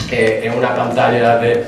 en una pantalla de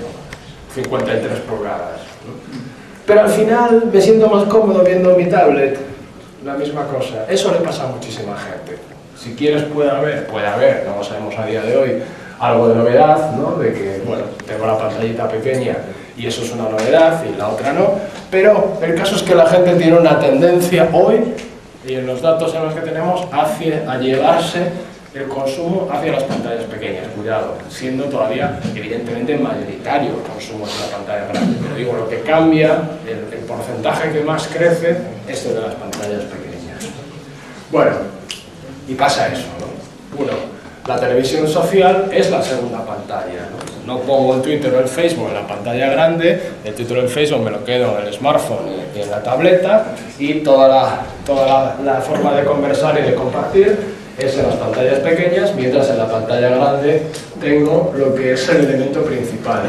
53 pulgadas, ¿no? Pero al final me siento más cómodo viendo mi tablet, la misma cosa. Eso le pasa a muchísima gente. Si quieres puede haber, no lo sabemos a día de hoy, algo de novedad, ¿no? De que, bueno, tengo la pantallita pequeña y eso es una novedad y la otra no, pero el caso es que la gente tiene una tendencia hoy, y en los datos en los que tenemos, a llevarse el consumo hacia las pantallas pequeñas, cuidado, siendo todavía evidentemente mayoritario el consumo de la pantalla grande, pero digo, lo que cambia, el porcentaje que más crece es el de las pantallas pequeñas. Bueno, y pasa eso, ¿no? Uno, la televisión social es la segunda pantalla, ¿no? No pongo el Twitter o el Facebook en la pantalla grande, el Twitter o el Facebook me lo quedo en el smartphone y en la tableta, y toda la forma de conversar y de compartir es en las pantallas pequeñas, mientras en la pantalla grande tengo lo que es el elemento principal.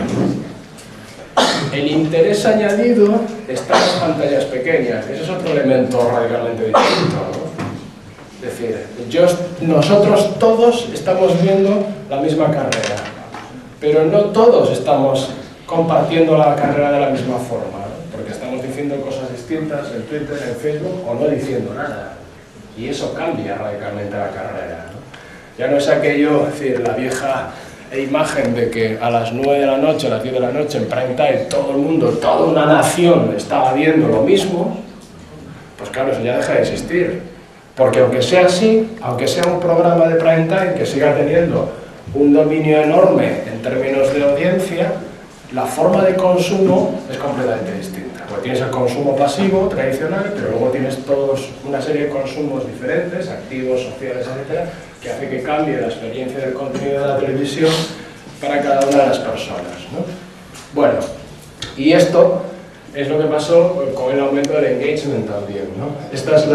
El interés añadido está en las pantallas pequeñas, ese es otro elemento radicalmente distinto, ¿no? Es decir, nosotros todos estamos viendo la misma carrera, pero no todos estamos compartiendo la carrera de la misma forma, ¿no? Porque estamos diciendo cosas distintas en Twitter, en Facebook, o no diciendo nada. Y eso cambia radicalmente la carrera, ¿no? Ya no es aquello, es decir, la vieja imagen de que a las 9 de la noche, a las 10 de la noche, en prime time, todo el mundo, toda una nación estaba viendo lo mismo, pues claro, eso ya deja de existir. Porque aunque sea así, aunque sea un programa de prime time que siga teniendo un dominio enorme en términos de audiencia, la forma de consumo es completamente distinta. Porque tienes el consumo pasivo, tradicional, pero luego tienes una serie de consumos diferentes, activos, sociales, etc., que hace que cambie la experiencia del contenido de la televisión para cada una de las personas, ¿no? Bueno, y esto es lo que pasó con el aumento del engagement también, ¿no? Esta es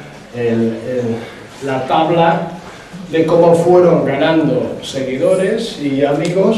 la tabla de cómo fueron ganando seguidores y amigos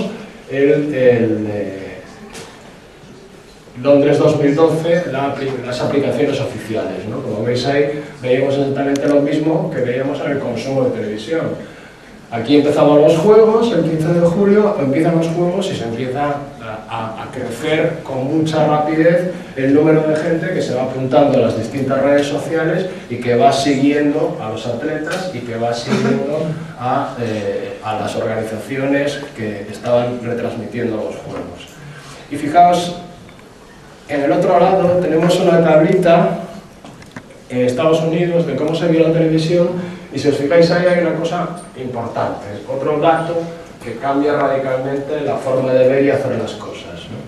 Londres 2012, las aplicaciones oficiales, ¿no? Como veis ahí, veíamos exactamente lo mismo que veíamos en el consumo de televisión. Aquí empezaban los juegos, el 15 de julio empiezan los juegos y se empieza a crecer con mucha rapidez el número de gente que se va apuntando a las distintas redes sociales y que va siguiendo a los atletas y que va siguiendo a las organizaciones que estaban retransmitiendo los juegos. Y fijaos, en el otro lado tenemos una tablita en Estados Unidos de cómo se vio la televisión, y si os fijáis ahí hay una cosa importante, otro dato que cambia radicalmente la forma de ver y hacer las cosas, ¿no?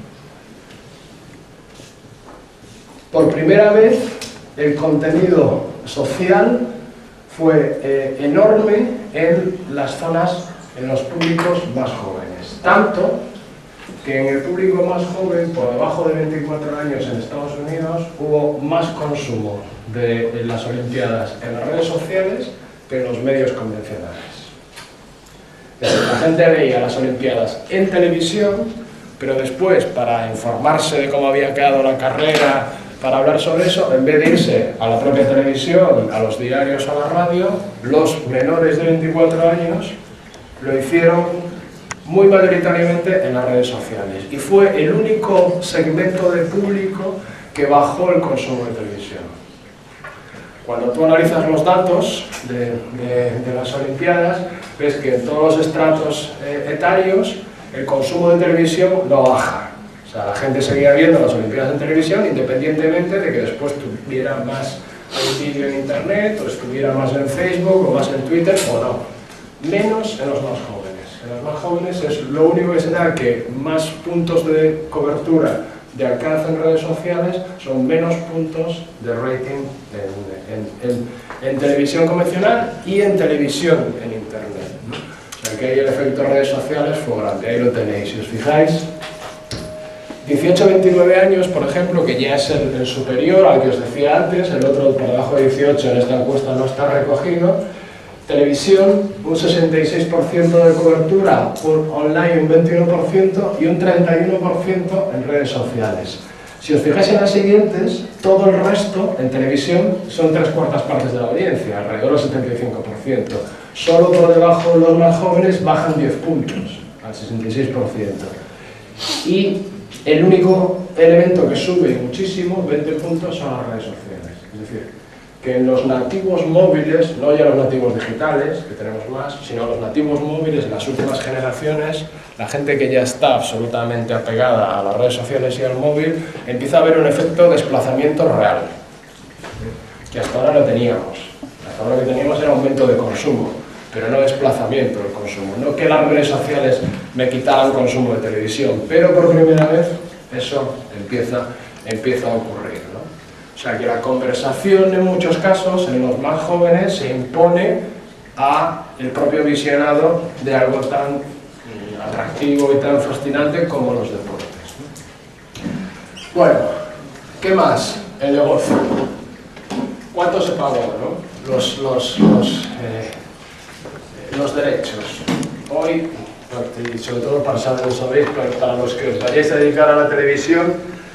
Por primera vez el contenido social fue enorme en las zonas, en los públicos más jóvenes, tanto que en el público más joven, por debajo de 24 años en Estados Unidos, hubo más consumo de las Olimpiadas en las redes sociales que en los medios convencionales. La gente veía las Olimpiadas en televisión, pero después, para informarse de cómo había quedado la carrera, para hablar sobre eso, en vez de irse a la propia televisión, a los diarios o a la radio, los menores de 24 años lo hicieron muy mayoritariamente en las redes sociales, y fue el único segmento de público que bajó el consumo de televisión. Cuando tú analizas los datos de las Olimpiadas, ves que en todos los estratos etarios el consumo de televisión no baja. O sea, la gente seguía viendo las Olimpiadas en televisión independientemente de que después tuviera más vídeo en internet, o estuviera más en Facebook, o más en Twitter, o no. Menos en los más jóvenes. En los más jóvenes es lo único que se da, que más puntos de cobertura de alcance en redes sociales son menos puntos de rating en televisión convencional y en televisión en internet, ¿no? O sea que ahí el efecto de redes sociales fue grande, ahí lo tenéis. Si os fijáis, 18-29 años, por ejemplo, que ya es el superior al que os decía antes, el otro por debajo de 18 en esta encuesta no está recogido. Televisión, un 66% de cobertura, por online un 21% y un 31% en redes sociales. Si os fijáis en las siguientes, todo el resto en televisión son 3/4 partes de la audiencia, alrededor del 75%. Solo por debajo de los más jóvenes bajan 10 puntos al 66%. Y el único elemento que sube muchísimo, 20 puntos, son las redes sociales. Es decir, que en los nativos móviles, no ya los nativos digitales, que tenemos más, sino los nativos móviles en las últimas generaciones, la gente que ya está absolutamente apegada a las redes sociales y al móvil, empieza a haber un efecto de desplazamiento real, que hasta ahora no teníamos. Hasta ahora lo que teníamos era aumento de consumo, pero no desplazamiento del consumo. No que las redes sociales me quitaran consumo de televisión, pero por primera vez eso empieza a ocurrir, ¿no? O sea que la conversación en muchos casos, en los más jóvenes, se impone a el propio visionado de algo tan atractivo y tan fascinante como los deportes, ¿no? Bueno, ¿qué más? El negocio. ¿Cuánto se pagó, no? Los derechos. Hoy, y sobre todo para saber, sabéis, para los que os vayáis a dedicar a la televisión,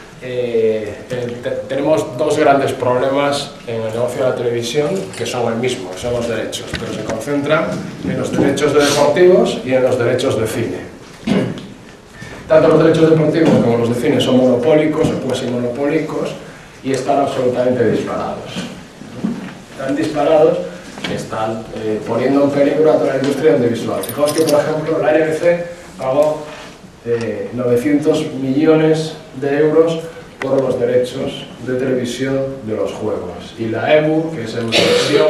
tenemos dos grandes problemas en el negocio de la televisión, que son el mismo, son los derechos, pero se concentran en los derechos deportivos y en los derechos de cine. Tanto los derechos deportivos como los de cine son monopólicos o cuasi monopólicos y están absolutamente disparados. Están disparados, están poniendo en peligro a toda la industria audiovisual. Fijaos que, por ejemplo, la NBC pagó 900 millones de euros por los derechos de televisión de los juegos. Y la EBU, que es Eurovisión,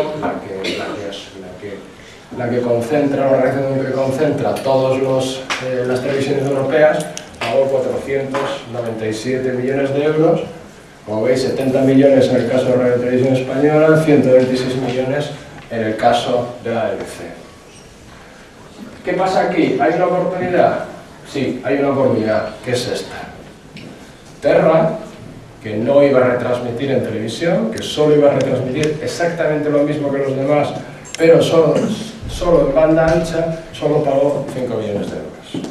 la que concentra, la organización que concentra todas las televisiones europeas, pagó 497 millones de euros. Como veis, 70 millones en el caso de Radio Televisión Española, 126 millones en el caso de la BBC. ¿Qué pasa aquí? ¿Hay una oportunidad? Sí, hay una oportunidad, que es esta. Terra, que no iba a retransmitir en televisión, que solo iba a retransmitir exactamente lo mismo que los demás, pero solo en banda ancha, solo pagó 5 millones de euros.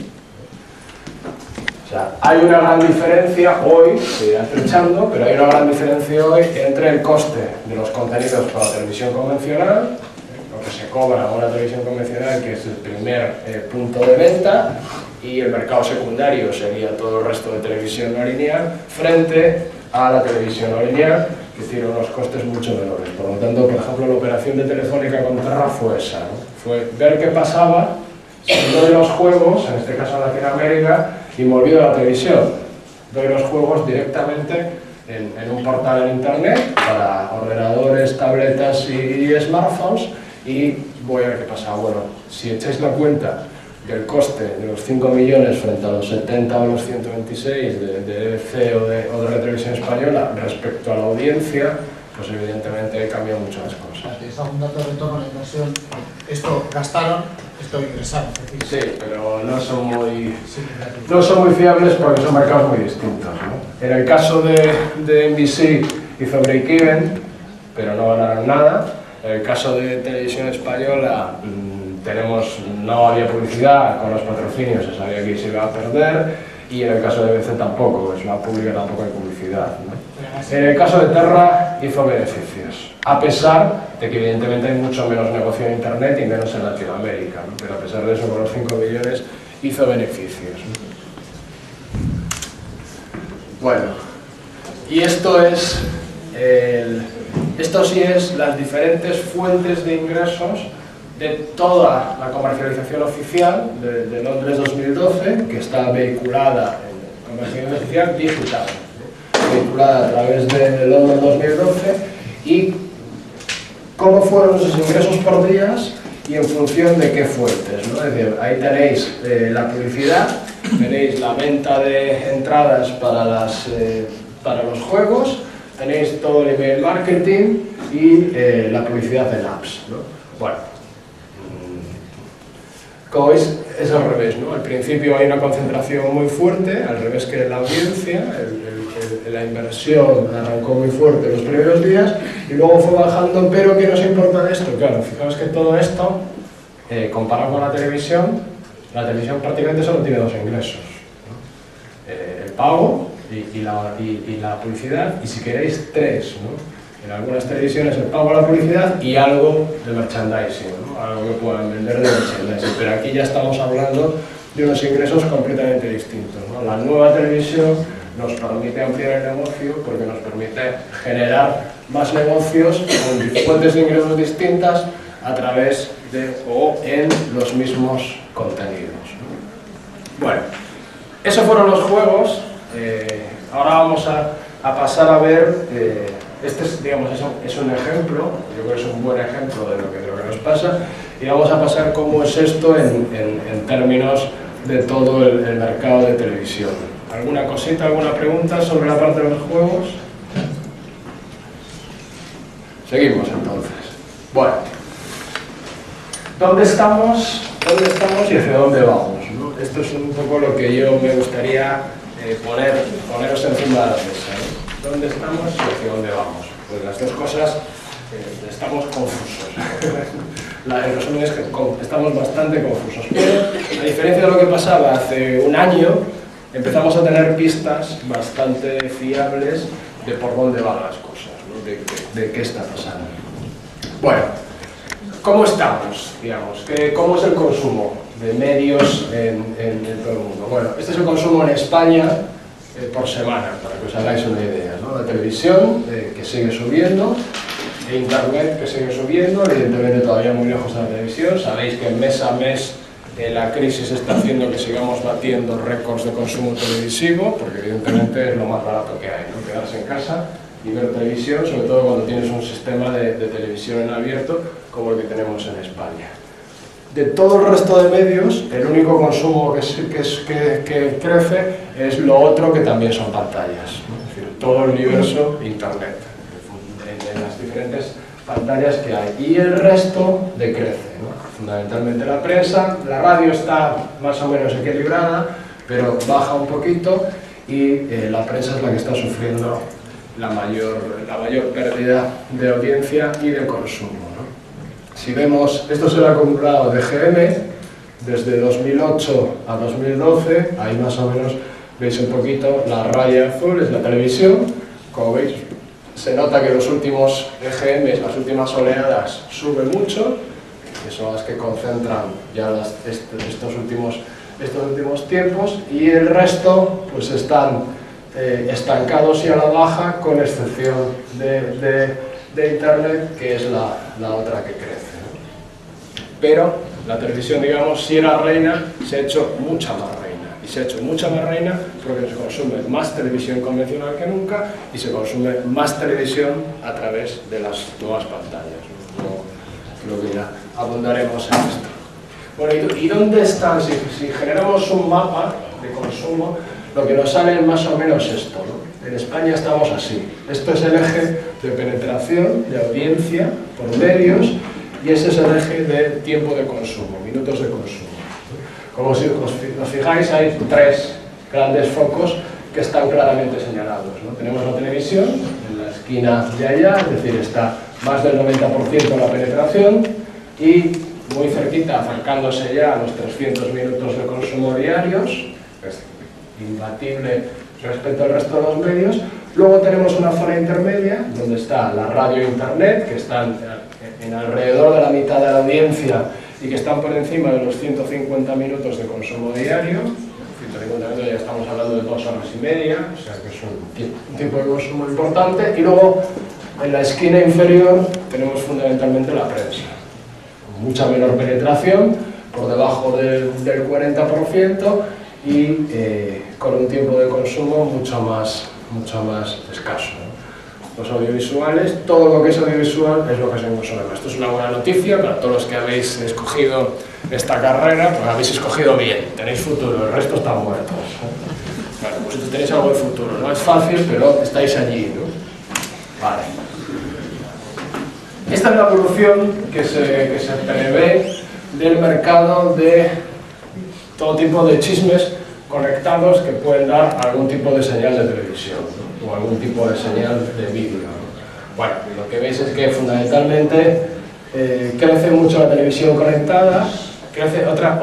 O sea, hay una gran diferencia hoy, se irá estrechando, pero hay una gran diferencia hoy entre el coste de los contenidos para la televisión convencional, lo que se cobra a una televisión convencional, que es el primer punto de venta, y el mercado secundario sería todo el resto de televisión no lineal, frente a la televisión no lineal, que tiene unos costes mucho menores. Por lo tanto, por ejemplo, la operación de Telefónica con Terra fue esa, ¿no? Fue ver qué pasaba si doy los juegos, en este caso en Latinoamérica, y me olvido de la televisión. Doy los juegos directamente en un portal en internet para ordenadores, tabletas y smartphones, y voy a ver qué pasa. Bueno, si echáis la cuenta del coste de los 5 millones frente a los 70 o los 126 de EBC o de la televisión española respecto a la audiencia, pues evidentemente cambian mucho las cosas. Es un dato de retorno a la inversión. Esto gastaron, esto ingresaron. Sí, pero no son muy fiables porque son mercados muy distintos, ¿no? En el caso de NBC hizo break-even, pero no ganaron nada. En el caso de Televisión Española no había publicidad, con los patrocinios se sabía que se iba a perder, y en el caso de BBC tampoco, es la pública tampoco hay publicidad, ¿no? En el caso de Terra hizo beneficios, a pesar de que evidentemente hay mucho menos negocio en internet y menos en Latinoamérica, ¿no? Pero a pesar de eso, con los 5 millones hizo beneficios, ¿no? Bueno, y esto sí es las diferentes fuentes de ingresos de toda la comercialización oficial de Londres 2012, que está vehiculada en comercialización oficial digital, ¿no? Vehiculada a través de Londres 2012, y cómo fueron esos ingresos por días y en función de qué fuentes, ¿no? Es decir, ahí tenéis la publicidad, tenéis la venta de entradas para los juegos, tenéis todo el email marketing y la publicidad en apps, ¿no? Bueno, como veis, es al revés, ¿no? Al principio hay una concentración muy fuerte, al revés que en la audiencia, la inversión arrancó muy fuerte los primeros días y luego fue bajando, pero ¿qué nos importa de esto? Claro, fijaos que todo esto, comparado con la televisión prácticamente solo tiene dos ingresos, ¿no? El pago y la publicidad, y si queréis tres, ¿no? En algunas televisiones el pago a la publicidad y algo de merchandising, ¿no? Algo que puedan vender de merchandising, pero aquí ya estamos hablando de unos ingresos completamente distintos, ¿no? La nueva televisión nos permite ampliar el negocio porque nos permite generar más negocios con fuentes de ingresos distintas a través de o en los mismos contenidos, ¿no? Bueno, esos fueron los juegos. Ahora vamos a pasar a ver, este es, digamos, es un ejemplo, yo creo que es un buen ejemplo de lo que nos pasa, y vamos a pasar cómo es esto en términos de todo el mercado de televisión. ¿Alguna cosita, alguna pregunta sobre la parte de los juegos? Seguimos entonces. Bueno, ¿dónde estamos y hacia dónde vamos, ¿no? Esto es un poco lo que yo me gustaría poneros encima de la mesa, ¿no? ¿Dónde estamos y hacia dónde vamos? Pues las dos cosas estamos confusos. El resumen es que estamos bastante confusos. Pero, a diferencia de lo que pasaba hace un año, empezamos a tener pistas bastante fiables de por dónde van las cosas, ¿no? de qué está pasando. Bueno, ¿cómo estamos, digamos? ¿Cómo es el consumo de medios en todo el mundo? Bueno, este es el consumo en España por semana, para que os hagáis una idea, ¿no? La televisión, que sigue subiendo, e Internet, que sigue subiendo, evidentemente todavía muy lejos de la televisión. Sabéis que mes a mes la crisis está haciendo que sigamos batiendo récords de consumo televisivo, porque evidentemente es lo más barato que hay, ¿no? Quedarse en casa y ver televisión, sobre todo cuando tienes un sistema de televisión en abierto como el que tenemos en España. De todo el resto de medios, el único consumo que crece es lo otro, que también son pantallas, ¿no? Es decir, todo el universo Internet, en las diferentes pantallas que hay, y el resto decrece, ¿no? Fundamentalmente la prensa. La radio está más o menos equilibrada, pero baja un poquito, y la prensa es la que está sufriendo la mayor pérdida de audiencia y de consumo, ¿no? Si vemos, esto es el acumulado de GM desde 2008 a 2012, ahí más o menos veis un poquito, la raya azul es la televisión. Como veis, se nota que los últimos EGMs, las últimas oleadas, suben mucho, que son las que concentran ya estos últimos tiempos, y el resto pues están estancados y a la baja, con excepción de Internet, que es la otra que crece, ¿no? Pero la televisión, digamos, si era reina, se ha hecho mucha más reina. Y se ha hecho mucha más reina porque se consume más televisión convencional que nunca, y se consume más televisión a través de las nuevas pantallas, ¿no? Creo que ya abundaremos en esto. Bueno, ¿y dónde están? Si generamos un mapa de consumo, lo que nos sale es más o menos esto, ¿no? En España estamos así. Esto es el eje de penetración, de audiencia por medios, y ese es el eje de tiempo de consumo, minutos de consumo. Como si os fijáis, hay tres grandes focos que están claramente señalados, ¿no? Tenemos la televisión en la esquina de allá, es decir, está más del 90% la penetración, y muy cerquita, acercándose ya a los 300 minutos de consumo diarios, es imbatible respecto al resto de los medios. Luego tenemos una zona intermedia, donde está la radio e Internet, que están en alrededor de la mitad de la audiencia y que están por encima de los 150 minutos de consumo diario. 150 minutos, ya estamos hablando de 2 horas y media, o sea que es un tipo de consumo importante. Y luego, en la esquina inferior, tenemos fundamentalmente la prensa, con mucha menor penetración, por debajo del 40%, y con un tiempo de consumo mucho más escaso, ¿no? Los audiovisuales, todo lo que es audiovisual es lo que se consume. Esto es una buena noticia para todos los que habéis escogido esta carrera, pues habéis escogido bien, tenéis futuro, el resto están muertos. Bueno, pues tenéis algo de futuro, no es fácil, pero estáis allí, ¿no? Vale. Esta es la evolución que se prevé del mercado de todo tipo de chismes conectados que pueden dar algún tipo de señal de televisión, ¿no? O algún tipo de señal de vídeo, ¿no? Bueno, lo que veis es que fundamentalmente crece mucho la televisión conectada, crece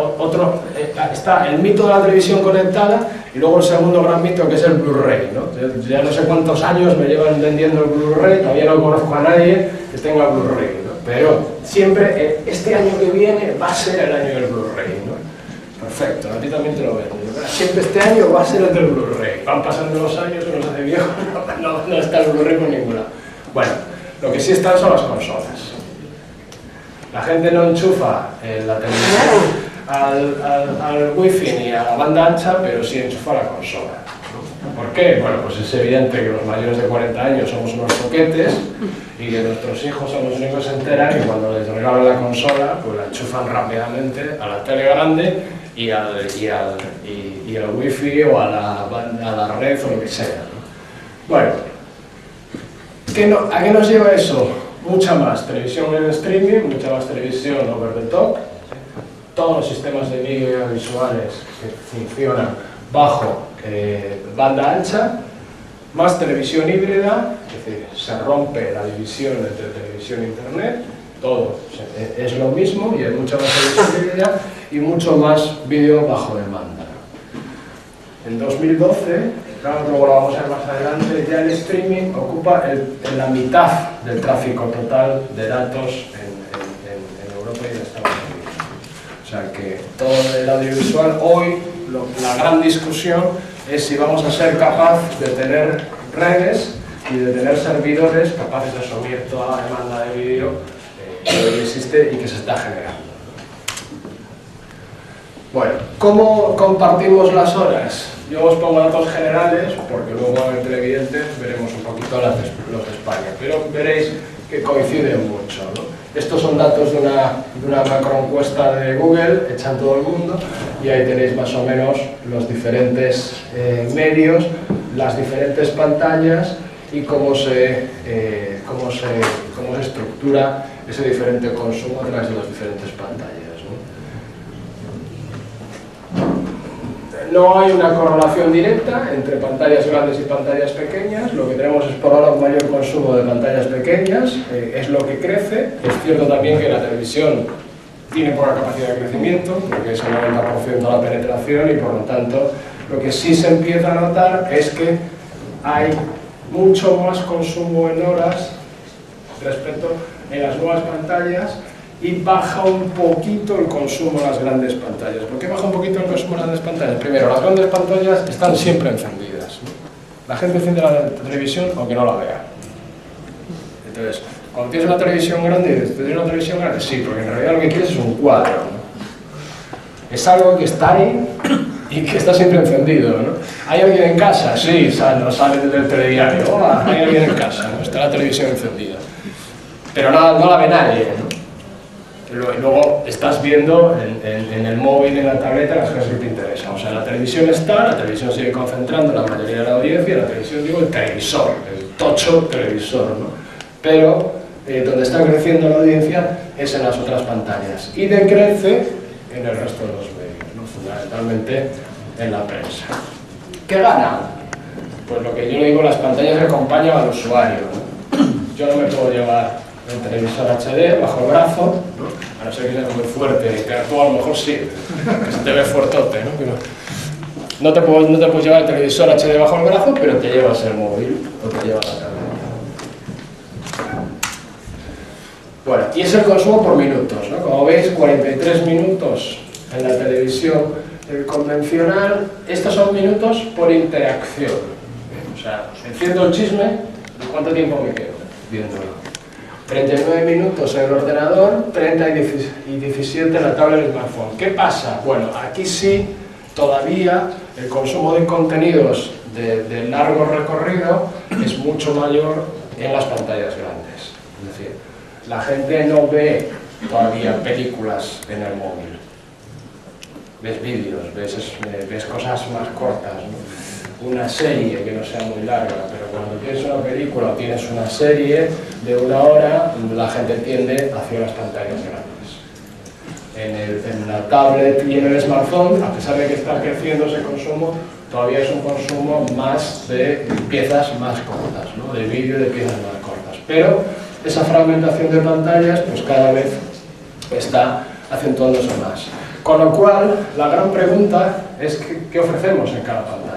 está el mito de la televisión conectada, y luego el segundo gran mito, que es el Blu-ray, ¿no? Ya no sé cuántos años me llevan vendiendo el Blu-ray, todavía no conozco a nadie que tenga Blu-ray, ¿no? Pero siempre este año que viene va a ser el año del Blu-ray, ¿no? perfecto, a ti también te lo venden. Siempre este año va a ser el del Blu-ray. Van pasando los años, uno se hace viejo, no está el Blu-ray por ningún lado. Bueno, lo que sí están son las consolas. La gente no enchufa la televisión al wifi ni a la banda ancha, pero sí enchufa la consola. ¿Por qué? Bueno, pues es evidente que los mayores de 40 años somos unos toquetes y que nuestros hijos son los únicos que se enteran y cuando les regalan la consola, pues la enchufan rápidamente a la tele grande y al wifi o a la red o lo que sea, ¿no? Bueno, ¿a qué nos lleva eso? Mucha más televisión en streaming, mucha más televisión over the top, todos los sistemas de vídeo y audiovisuales que funcionan bajo banda ancha, más televisión híbrida, es decir, se rompe la división entre televisión e internet, todo es lo mismo y hay mucha más televisión híbrida y mucho más vídeo bajo demanda. En 2012, claro, luego lo vamos a ver más adelante, ya el streaming ocupa la mitad del tráfico total de datos en Europa y en Estados Unidos. O sea que todo el audiovisual, hoy la gran discusión es si vamos a ser capaces de tener redes y de tener servidores capaces de asumir toda la demanda de vídeo que hoy existe y que se está generando. Bueno, ¿cómo compartimos las horas? Yo os pongo datos generales, porque luego en televidentes veremos un poquito los de España, pero veréis que coinciden mucho, ¿no? Estos son datos de una macroencuesta de Google, hecha en todo el mundo, y ahí tenéis más o menos los diferentes medios, las diferentes pantallas y cómo se estructura ese diferente consumo a través de las diferentes pantallas, ¿no? No hay una correlación directa entre pantallas grandes y pantallas pequeñas. Lo que tenemos es por ahora un mayor consumo de pantallas pequeñas, es lo que crece. Es cierto también que la televisión tiene poca capacidad de crecimiento, porque es el 90% de la penetración y por lo tanto lo que sí se empieza a notar es que hay mucho más consumo en horas respecto en las nuevas pantallas y baja un poquito el consumo en las grandes pantallas. ¿Por qué baja un poquito el consumo en las grandes pantallas? Primero, las grandes pantallas están siempre encendidas, ¿no? La gente enciende la televisión aunque no la vea. Entonces, cuando tienes una televisión grande y dices, ¿tienes una televisión grande? Sí, porque en realidad lo que quieres es un cuadro, ¿no? Es algo que está ahí y que está siempre encendido, ¿no? ¿Hay alguien en casa? Sí, no sale del telediario. Hola, hay alguien en casa, ¿no? Está la televisión encendida. Pero no la ve nadie, ¿no? Luego estás viendo en el móvil, en la tableta, las cosas que te interesan. O sea, la televisión está, la televisión sigue concentrando la mayoría de la audiencia, la televisión, digo, el televisor, el tocho televisor, ¿no? Pero donde está creciendo la audiencia es en las otras pantallas y decrece en el resto de los medios, ¿no? Fundamentalmente en la prensa. ¿Qué gana? Pues lo que yo le digo, las pantallas que acompañan al usuario, ¿no? Yo no me puedo llevar el televisor HD bajo el brazo, ¿no? A no ser que sea muy fuerte, que tú a lo mejor sí, que se te ve fuertote, ¿no? Pero no te puedes llevar el televisor HD bajo el brazo, pero te llevas el móvil o te llevas la tableta. Bueno, y es el consumo por minutos, ¿no? Como veis, 43 minutos en la televisión convencional. Estos son minutos por interacción. O sea, enciendo el chisme, ¿cuánto tiempo me quedo viéndolo? 39 minutos en el ordenador, 30 y 17 en la tablet del smartphone. ¿Qué pasa? Bueno, aquí sí, todavía el consumo de contenidos de largo recorrido es mucho mayor en las pantallas grandes. Es decir, la gente no ve todavía películas en el móvil. Ves vídeos, ves cosas más cortas, ¿no? Una serie que no sea muy larga, pero cuando tienes una película o tienes una serie de 1 hora, la gente tiende hacia las pantallas grandes. En la tablet y en el smartphone, a pesar de que está creciendo ese consumo, todavía es un consumo más de piezas más cortas, ¿no? De vídeo de piezas más cortas. Pero esa fragmentación de pantallas, pues cada vez está acentuándose más. Con lo cual, la gran pregunta es ¿qué ofrecemos en cada pantalla?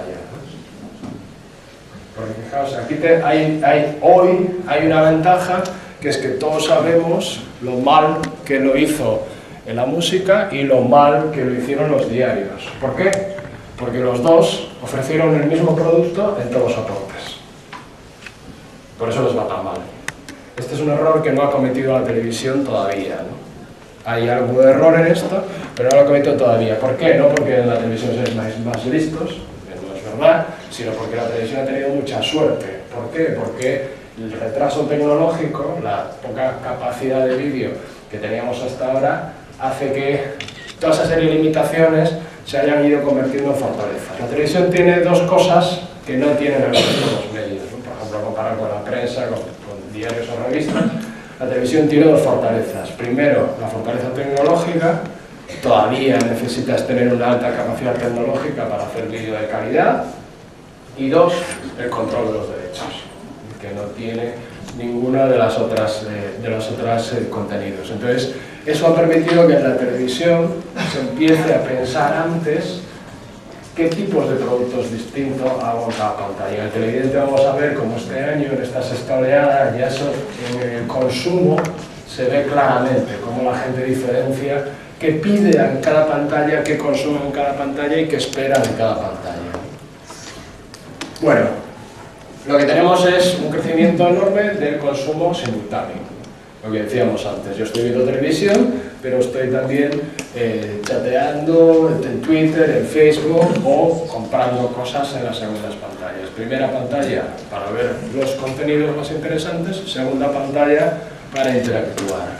Porque fijaos, aquí hoy hay una ventaja, que es que todos sabemos lo mal que lo hizo en la música y lo mal que lo hicieron los diarios. ¿Por qué? Porque los dos ofrecieron el mismo producto en todos los soportes. Por eso les va tan mal. Este es un error que no ha cometido la televisión todavía, ¿no? Hay algo de error en esto, pero no lo ha cometido todavía. ¿Por qué? No porque en la televisión sean más listos, que no es verdad, sino porque la televisión ha tenido mucha suerte. ¿Por qué? Porque el retraso tecnológico, la poca capacidad de vídeo que teníamos hasta ahora, hace que toda esa serie de limitaciones se hayan ido convirtiendo en fortalezas. La televisión tiene dos cosas que no tienen el resto de los medios, ¿no? Por ejemplo, comparar con la prensa, con diarios o revistas, la televisión tiene dos fortalezas. Primero, la fortaleza tecnológica. Todavía necesitas tener una alta capacidad tecnológica para hacer vídeo de calidad. Y dos, el control de los derechos, que no tiene ninguna de las otras contenidos. Entonces, eso ha permitido que en la televisión se empiece a pensar antes qué tipos de productos distintos hago en cada pantalla. En el televidente vamos a ver cómo este año, en esta sexta oleada, ya eso en el consumo se ve claramente, cómo la gente diferencia qué pide en cada pantalla, qué consume en cada pantalla y qué espera en cada pantalla. Bueno, lo que tenemos es un crecimiento enorme del consumo simultáneo. Lo que decíamos antes, yo estoy viendo televisión, pero estoy también chateando en Twitter, en Facebook o comprando cosas en las segundas pantallas. Primera pantalla para ver los contenidos más interesantes, segunda pantalla para interactuar.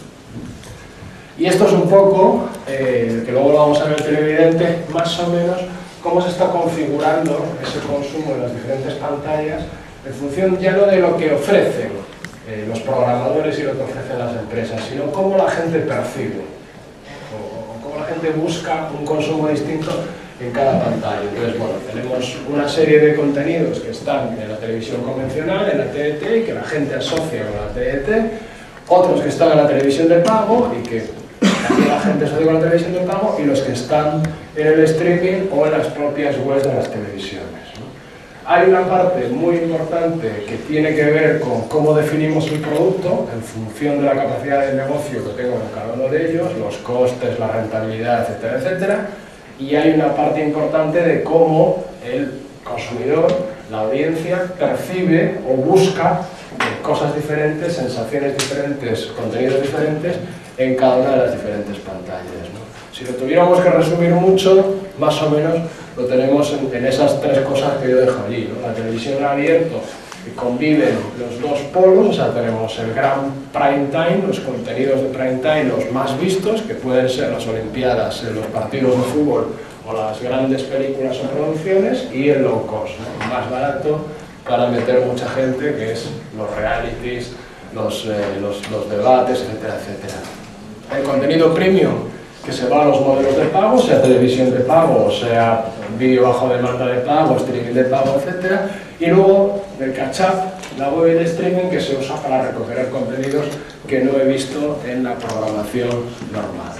Y esto es un poco, que luego lo vamos a ver televidente, más o menos cómo se está configurando ese consumo en las diferentes pantallas en función ya no de lo que ofrecen los programadores y lo que ofrecen las empresas, sino cómo la gente percibe o cómo la gente busca un consumo distinto en cada pantalla. Entonces, bueno, tenemos una serie de contenidos que están en la televisión convencional, en la TDT, y que la gente asocia con la TDT, otros que están en la televisión de pago y que también la gente asocia con la televisión de pago, y los que están en el streaming o en las propias webs de las televisiones. Hay una parte muy importante que tiene que ver con cómo definimos el producto en función de la capacidad de negocio que tengo en cada uno de ellos, los costes, la rentabilidad, etcétera, etcétera. Y hay una parte importante de cómo el consumidor, la audiencia, percibe o busca cosas diferentes, sensaciones diferentes, contenidos diferentes en cada una de las diferentes pantallas, ¿no? Si lo tuviéramos que resumir mucho, más o menos lo tenemos en esas tres cosas que yo dejo allí, ¿no? La televisión abierta, que conviven los dos polos, o sea, tenemos el gran prime time, los contenidos de prime time, los más vistos, que pueden ser las olimpiadas, los partidos de fútbol o las grandes películas o producciones, y el low cost, ¿no? Más barato para meter mucha gente, que es los realities, los debates, etcétera, etcétera. El contenido premium, que se va a los modelos de pago, sea televisión de pago, o sea vídeo bajo demanda de pago, streaming de pago, etc. Y luego el catch-up, la web de streaming, que se usa para recuperar contenidos que no he visto en la programación normal.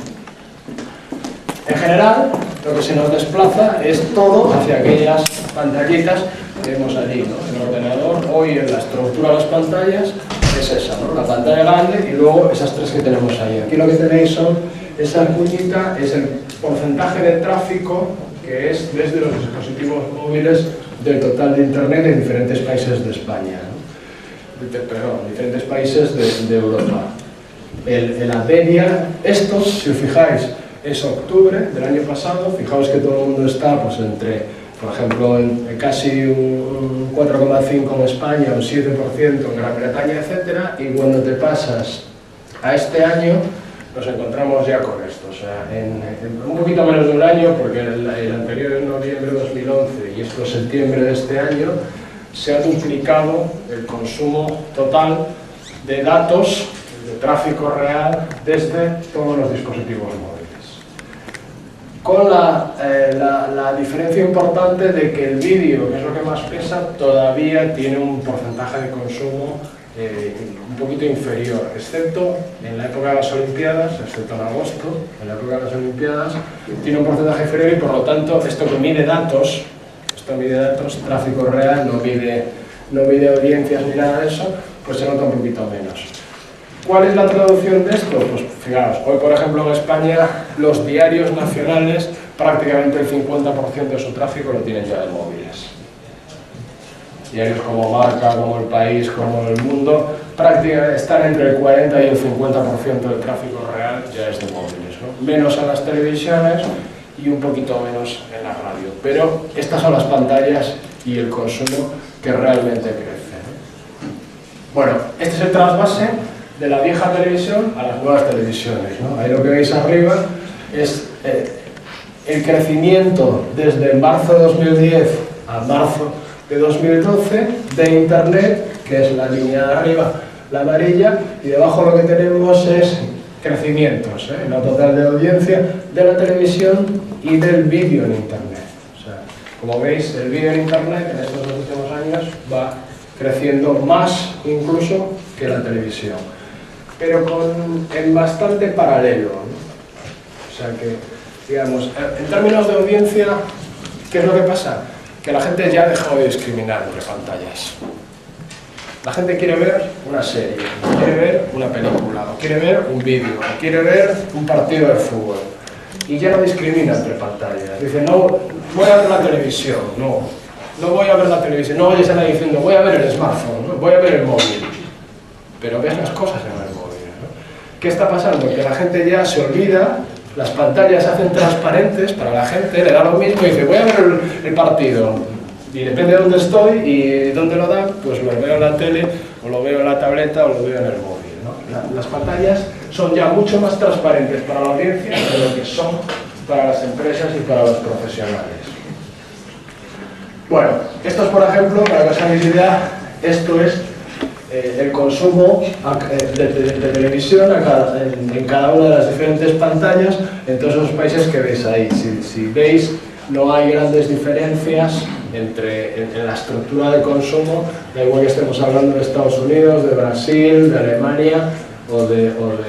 En general, lo que se nos desplaza es todo hacia aquellas pantallitas que vemos allí, ¿no? El ordenador, hoy en la estructura de las pantallas, es esa, ¿no? La pantalla grande y luego esas tres que tenemos ahí. Aquí lo que tenéis son, esa cuñita es el porcentaje de tráfico que es desde los dispositivos móviles del total de Internet en diferentes países de España, ¿no? Perdón, diferentes países de Europa. La media, estos, si os fijáis, es octubre del año pasado. Fijaos que todo el mundo está pues entre, por ejemplo, en casi un 4,5 en España, un 7% en Gran Bretaña, etc. Y cuando te pasas a este año, nos encontramos ya con esto. O sea, en un poquito menos de un año, porque el anterior es noviembre de 2011 y esto es septiembre de este año, se ha duplicado el consumo total de datos, de tráfico real, desde todos los dispositivos móviles. Con la diferencia importante de que el vídeo, que es lo que más pesa, todavía tiene un porcentaje de consumo un poquito inferior, excepto en la época de las Olimpiadas, excepto en agosto, en la época de las Olimpiadas, tiene un porcentaje inferior y por lo tanto esto que mide datos, tráfico real, no mide audiencias ni nada de eso, pues se nota un poquito menos. ¿Cuál es la traducción de esto? Pues fijaos, hoy por ejemplo en España los diarios nacionales prácticamente el 50% de su tráfico lo tienen ya de móviles. Diarios como Marca, como El País, como El Mundo, prácticamente están entre el 40 y el 50% del tráfico real ya es de móviles, ¿no? Menos en las televisiones y un poquito menos en la radio. Pero estas son las pantallas y el consumo que realmente crece, ¿no? Bueno, este es el trasvase de la vieja televisión a las nuevas televisiones, ¿no? Ahí lo que veis arriba es el crecimiento desde marzo de 2010 a marzo de 2012 de Internet, que es la línea de arriba, la amarilla, y debajo lo que tenemos es crecimientos, en la total de audiencia de la televisión y del vídeo en Internet. O sea, como veis, el vídeo en Internet en estos dos últimos años va creciendo más incluso que la televisión, pero en bastante paralelo, ¿no? O sea que, digamos, en términos de audiencia, ¿qué es lo que pasa? Que la gente ya ha dejado de discriminar entre pantallas. La gente quiere ver una serie, quiere ver una película, o quiere ver un vídeo, o quiere ver un partido de fútbol. Y ya no discrimina entre pantallas. Dice, no, voy a ver la televisión, no voy a ver la televisión. No oyes a nadie diciendo, voy a ver el smartphone, ¿no? Voy a ver el móvil. Pero ves las cosas en el móvil, ¿no? ¿Qué está pasando? Que la gente ya se olvida, las pantallas se hacen transparentes para la gente, le da lo mismo y dice, voy a ver el partido. Y depende de dónde estoy y dónde lo dan, pues lo veo en la tele, o lo veo en la tableta, o lo veo en el móvil, ¿no? Las pantallas son ya mucho más transparentes para la audiencia de lo que son para las empresas y para los profesionales. Bueno, esto es, por ejemplo, para que os hagáis idea, esto es el consumo de televisión en cada una de las diferentes pantallas en todos esos países que veis ahí. Si veis, no hay grandes diferencias en la estructura de consumo, da igual que estemos hablando de Estados Unidos, de Brasil, de Alemania o de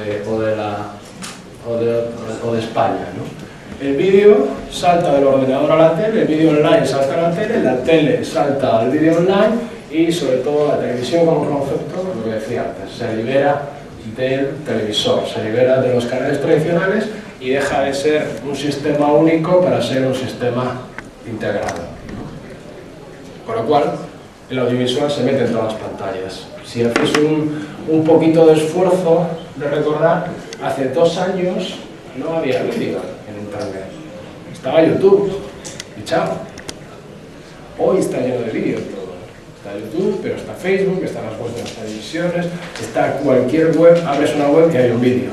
España, ¿no? El vídeo salta del ordenador a la tele, el vídeo online salta a la tele salta al vídeo online, y sobre todo la televisión como concepto, lo que decía antes, se libera del televisor, se libera de los canales tradicionales y deja de ser un sistema único para ser un sistema integrado. Con lo cual, el audiovisual se mete en todas las pantallas. Si hacéis un poquito de esfuerzo de recordar, hace 2 años no había vídeo en Internet. Estaba YouTube y chao. Hoy está lleno de vídeos todo. Está YouTube, pero está Facebook, están las webs de las televisiones, está cualquier web, abres una web y hay un vídeo.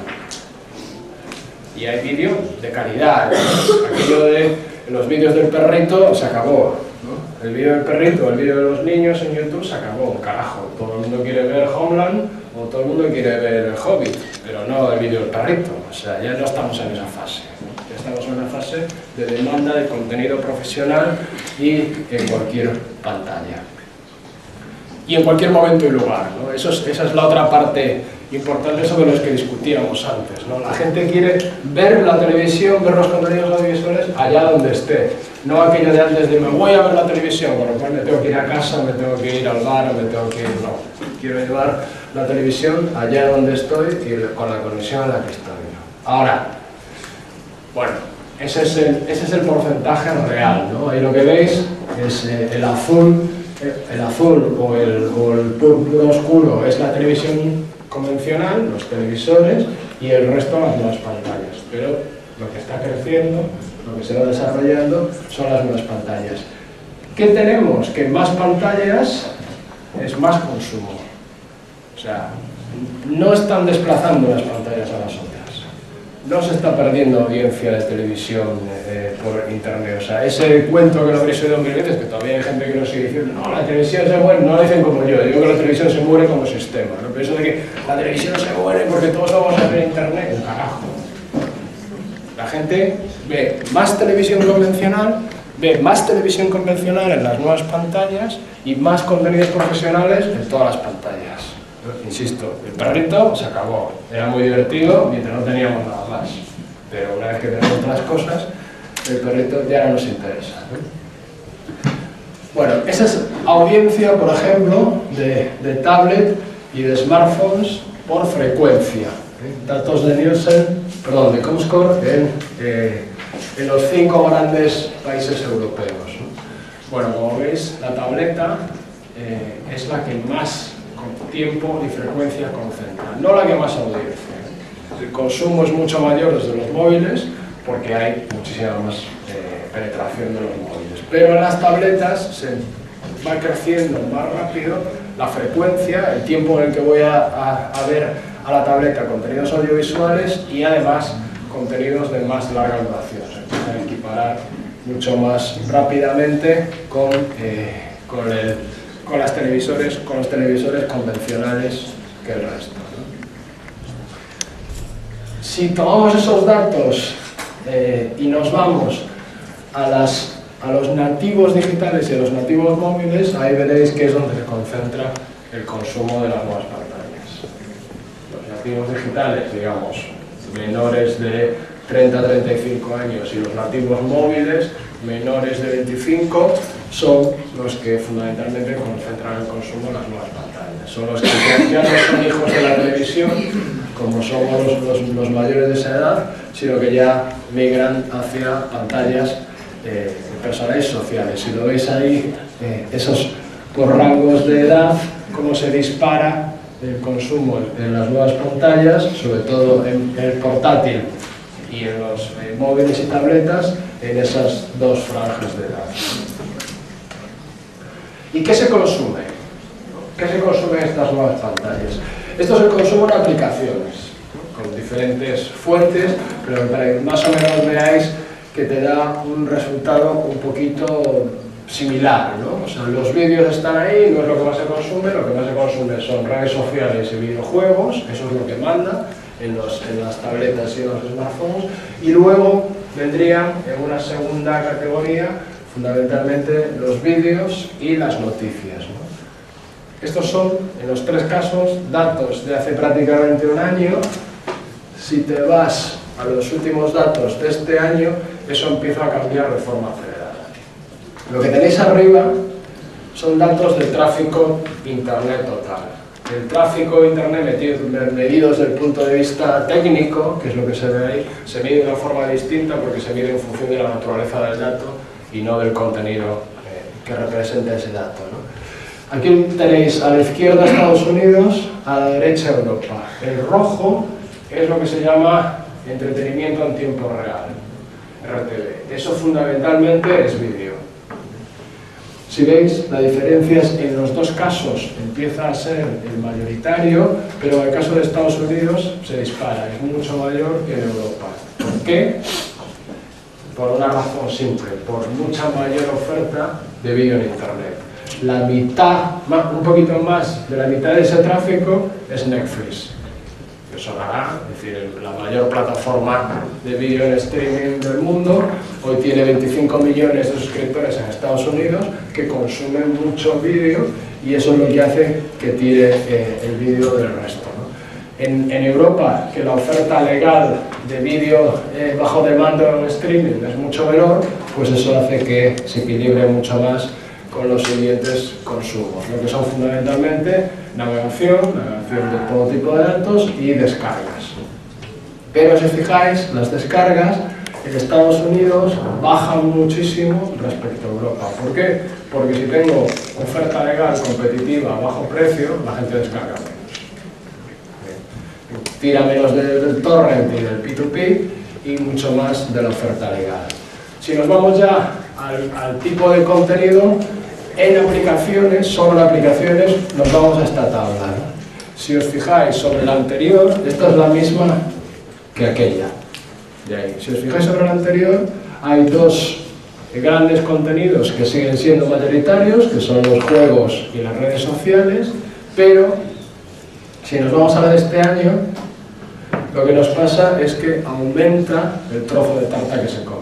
Y hay vídeo de calidad. Aquello de los vídeos del perrito se acabó, ¿no? El vídeo del perrito, el vídeo de los niños en YouTube se acabó, carajo. Todo el mundo quiere ver Homeland o todo el mundo quiere ver El Hobbit, pero no el vídeo del perrito. O sea, ya no estamos en esa fase, ¿no? Ya estamos en una fase de demanda de contenido profesional y en cualquier pantalla. Y en cualquier momento y lugar, ¿no? Esa es la otra parte importante sobre los que discutíamos antes, ¿no? La gente quiere ver la televisión, ver los contenidos audiovisuales allá donde esté. No aquello de antes de me voy a ver la televisión, con lo cual me tengo que ir a casa, me tengo que ir al bar, o me tengo que ir... No, quiero llevar la televisión allá donde estoy y con la conexión en la que estoy. Ahora, bueno, ese es el porcentaje real, ¿no? Ahí lo que veis es el azul o el púrpura oscuro es la televisión convencional, los televisores, y el resto las nuevas pantallas. Pero lo que está creciendo, lo que se va desarrollando, son las nuevas pantallas. ¿Qué tenemos? Que más pantallas es más consumo. O sea, no están desplazando las pantallas a las otras. No se está perdiendo audiencia de televisión por internet. O sea, ese cuento que lo habréis oído mil veces, que todavía hay gente que lo sigue diciendo, no, la televisión se muere, no lo dicen como yo, digo que la televisión se muere como sistema, ¿no? Pero eso de que la televisión se muere porque todos vamos a ver internet, carajo. La gente ve más televisión convencional en las nuevas pantallas y más contenidos profesionales en todas las pantallas. Insisto, el perrito se acabó, era muy divertido mientras no teníamos nada más, pero una vez que tenemos otras cosas, el perrito ya no nos interesa, ¿no? Bueno, esa es audiencia, por ejemplo, de tablet y de smartphones por frecuencia. Datos de Nielsen, perdón, de Comscore en los 5 grandes países europeos. Bueno, como veis, la tableta es la que más tiempo y frecuencia concentra, no la que más audiencia. El consumo es mucho mayor desde los móviles porque hay muchísima más penetración de los móviles. Pero en las tabletas se va creciendo más rápido la frecuencia, el tiempo en el que voy a ver a la tableta contenidos audiovisuales y además contenidos de más larga duración. Se empieza a equiparar mucho más rápidamente con los televisores convencionales que el resto, ¿no? Si tomamos esos datos y nos vamos a los nativos digitales y a los nativos móviles, ahí veréis que es donde se concentra el consumo de las nuevas pantallas. Los nativos digitales, digamos, menores de 30 a 35 años, y los nativos móviles, menores de 25, son los que fundamentalmente concentran el consumo de las nuevas pantallas. Son los que ya no son hijos de la televisión, como somos los mayores de esa edad, sino que ya migran hacia pantallas personales y sociales. Si lo veis ahí, esos por rangos de edad, cómo se dispara el consumo en las nuevas pantallas, sobre todo en el portátil y en los móviles y tabletas, en esas dos franjas de edad. ¿Y qué se consume? ¿Qué se consume en estas nuevas pantallas? Esto se consume en aplicaciones, con diferentes fuentes, pero para que más o menos veáis que te da un resultado un poquito similar, ¿no? O sea, los vídeos están ahí, no es lo que más se consume, lo que más se consume son redes sociales y videojuegos, eso es lo que manda en las tabletas y en los smartphones, y luego vendrían en una segunda categoría fundamentalmente los vídeos y las noticias, ¿no? Estos son, en los tres casos, datos de hace prácticamente un año. Si te vas a los últimos datos de este año, eso empieza a cambiar de forma acelerada. Lo que tenéis arriba son datos de tráfico Internet total. El tráfico Internet medido desde el punto de vista técnico, que es lo que se ve ahí, se mide de una forma distinta porque se mide en función de la naturaleza del dato y no del contenido que representa ese dato, ¿no? Aquí tenéis a la izquierda Estados Unidos, a la derecha Europa. El rojo es lo que se llama entretenimiento en tiempo real, RTV. Eso fundamentalmente es vídeo. Si veis, la diferencia es en los dos casos empieza a ser el mayoritario, pero en el caso de Estados Unidos se dispara, es mucho mayor que en Europa. ¿Por qué? Por una razón simple, por mucha mayor oferta de vídeo en Internet. La mitad, un poquito más de la mitad de ese tráfico es Netflix. Que sonará, es decir, la mayor plataforma de vídeo en streaming del mundo, hoy tiene 25 millones de suscriptores en Estados Unidos que consumen mucho vídeo y eso es lo que hace que tire el vídeo del resto, ¿no? En Europa, que la oferta legal de vídeo bajo demanda en streaming es mucho menor, pues eso hace que se equilibre mucho más con los siguientes consumos, lo que son fundamentalmente navegación de todo tipo de datos y descargas. Pero si os fijáis, las descargas en Estados Unidos bajan muchísimo respecto a Europa. ¿Por qué? Porque si tengo oferta legal competitiva a bajo precio, la gente descarga menos. Tira menos del torrent y del P2P y mucho más de la oferta legal. Si nos vamos ya al tipo de contenido, en aplicaciones, solo en aplicaciones, nos vamos a esta tabla, ¿no? Si os fijáis sobre la anterior, esta es la misma que aquella. De ahí. Si os fijáis sobre la anterior, hay dos grandes contenidos que siguen siendo mayoritarios, que son los juegos y las redes sociales, pero si nos vamos a la de este año, lo que nos pasa es que aumenta el trozo de tarta que se come.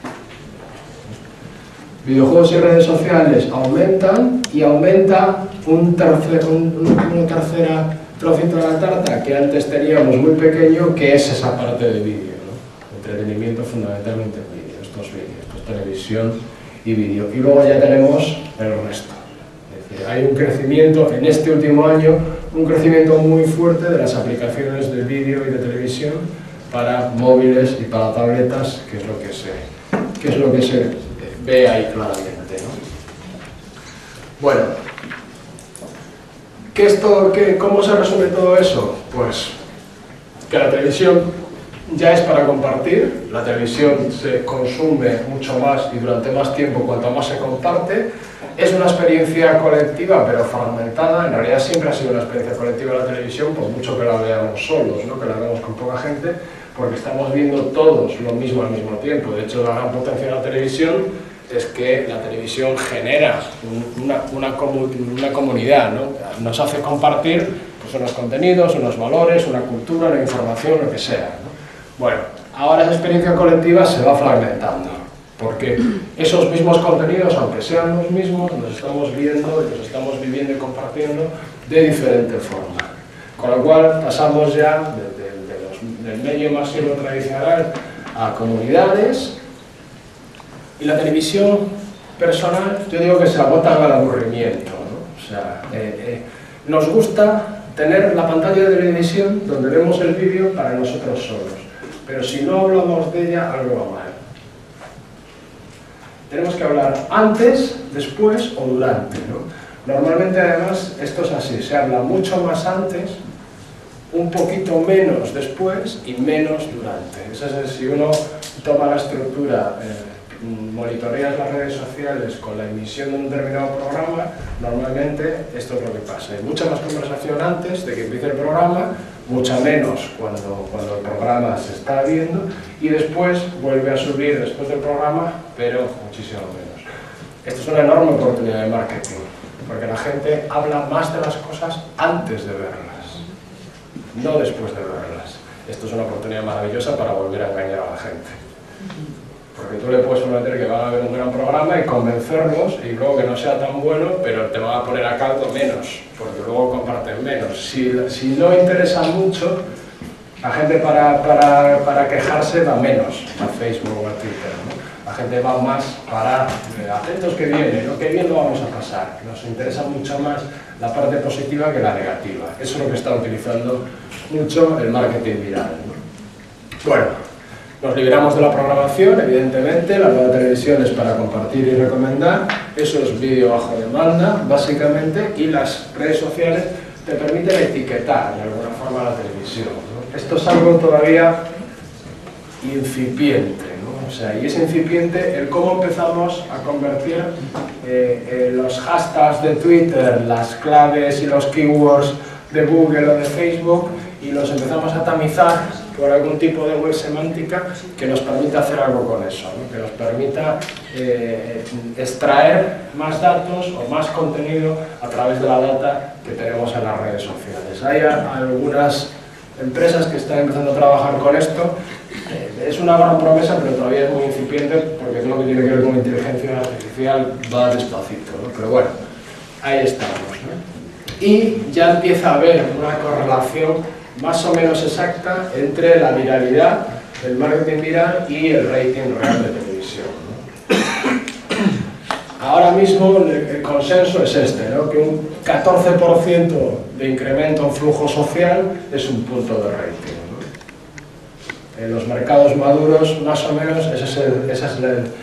Videojuegos y redes sociales aumentan y aumenta un tercer trocito de la tarta que antes teníamos muy pequeño, que es esa parte de vídeo, ¿no? Entretenimiento fundamentalmente en vídeo, estos vídeos, pues televisión y vídeo. Y luego ya tenemos el resto. Es decir, hay un crecimiento en este último año un crecimiento muy fuerte de las aplicaciones de vídeo y de televisión para móviles y para tabletas, que es lo que se ve ahí claramente, ¿no? Bueno, ¿cómo se resume todo eso? Pues que la televisión ya es para compartir, la televisión se consume mucho más y durante más tiempo cuanto más se comparte, es una experiencia colectiva pero fragmentada, en realidad siempre ha sido una experiencia colectiva la televisión, por mucho que la veamos solos, ¿no? Que la veamos con poca gente, porque estamos viendo todos lo mismo al mismo tiempo. De hecho, la gran potencia de la televisión es que la televisión genera una comunidad, ¿no? Nos hace compartir pues, unos contenidos, unos valores, una cultura, una información, lo que sea, ¿no? Bueno, ahora esa experiencia colectiva se va fragmentando, porque esos mismos contenidos, aunque sean los mismos, los estamos viendo, los estamos viviendo y compartiendo de diferente forma. Con lo cual pasamos ya del medio masivo tradicional a comunidades, y la televisión personal, yo digo que se agotan al aburrimiento, ¿no? O sea, nos gusta tener la pantalla de televisión donde vemos el vídeo para nosotros solos, pero si no hablamos de ella, algo va mal. Tenemos que hablar antes, después o durante, ¿no? Normalmente además esto es así, se habla mucho más antes, un poquito menos después y menos durante. Es decir, si uno toma la estructura, monitoreas las redes sociales con la emisión de un determinado programa, normalmente esto es lo que pasa. Hay mucha más conversación antes de que empiece el programa, mucha menos cuando el programa se está viendo, y después vuelve a subir después del programa, pero muchísimo menos. Esto es una enorme oportunidad de marketing, porque la gente habla más de las cosas antes de verlas, no después de verlas. Esto es una oportunidad maravillosa para volver a engañar a la gente. Porque tú le puedes prometer que van a ver un gran programa y convencerlos, y luego que no sea tan bueno, pero te van a poner a caldo menos, porque luego comparten menos. Si no interesa mucho, la gente para quejarse va menos a Facebook o a Twitter, ¿no? La gente va más para atentos que viene, ¿no? Qué bien lo vamos a pasar. Nos interesa mucho más la parte positiva que la negativa. Eso es lo que está utilizando mucho el marketing viral, ¿no? Bueno. Nos liberamos de la programación, evidentemente, la nueva televisión es para compartir y recomendar, eso es vídeo bajo demanda, básicamente, y las redes sociales te permiten etiquetar de alguna forma la televisión, ¿no? Esto es algo todavía incipiente, ¿no? O sea, y es incipiente el cómo empezamos a convertir los hashtags de Twitter, las claves y los keywords de Google o de Facebook, y los empezamos a tamizar por algún tipo de web semántica que nos permita hacer algo con eso, ¿no? Que nos permita extraer más datos o más contenido a través de la data que tenemos en las redes sociales. Hay algunas empresas que están empezando a trabajar con esto. Es una gran promesa, pero todavía es muy incipiente, porque todo lo que tiene que ver con inteligencia artificial va despacito, ¿no? Pero bueno, ahí estamos, ¿no? Y ya empieza a haber una correlación más o menos exacta entre la viralidad, el marketing viral y el rating real de televisión, ¿no? Ahora mismo el consenso es este, ¿no? Que un 14% de incremento en flujo social es un punto de rating, ¿no? En los mercados maduros, más o menos, ese es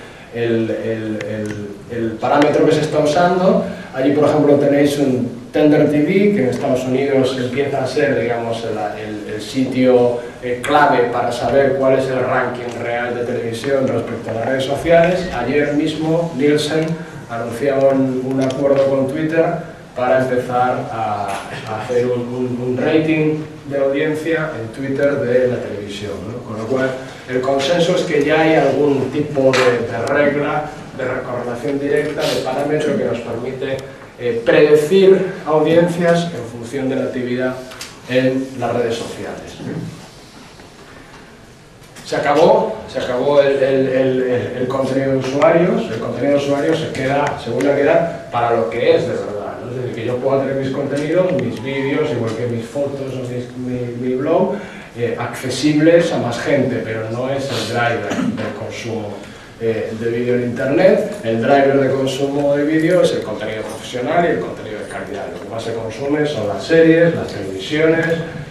el parámetro que se está usando. Allí, por ejemplo, tenéis un Tender TV, que en Estados Unidos empieza a ser, digamos, el sitio clave para saber cuál es el ranking real de televisión respecto a las redes sociales. Ayer mismo Nielsen anunció un acuerdo con Twitter para empezar a hacer un rating de audiencia en Twitter de la televisión, ¿no? Con lo cual, el consenso es que ya hay algún tipo de regla, de correlación directa, de parámetro que nos permite predecir audiencias en función de la actividad en las redes sociales. Se acabó el contenido de usuarios. El contenido de usuarios se vuelve a quedar para lo que es de verdad, ¿no? Es decir, que yo pueda tener mis contenidos, mis vídeos, igual que mis fotos o mi blog, accesibles a más gente, pero no es el driver del consumo de vídeo en Internet. El driver de consumo de vídeo es el contenido profesional y el contenido de calidad. Lo que más se consume son las series, las televisiones,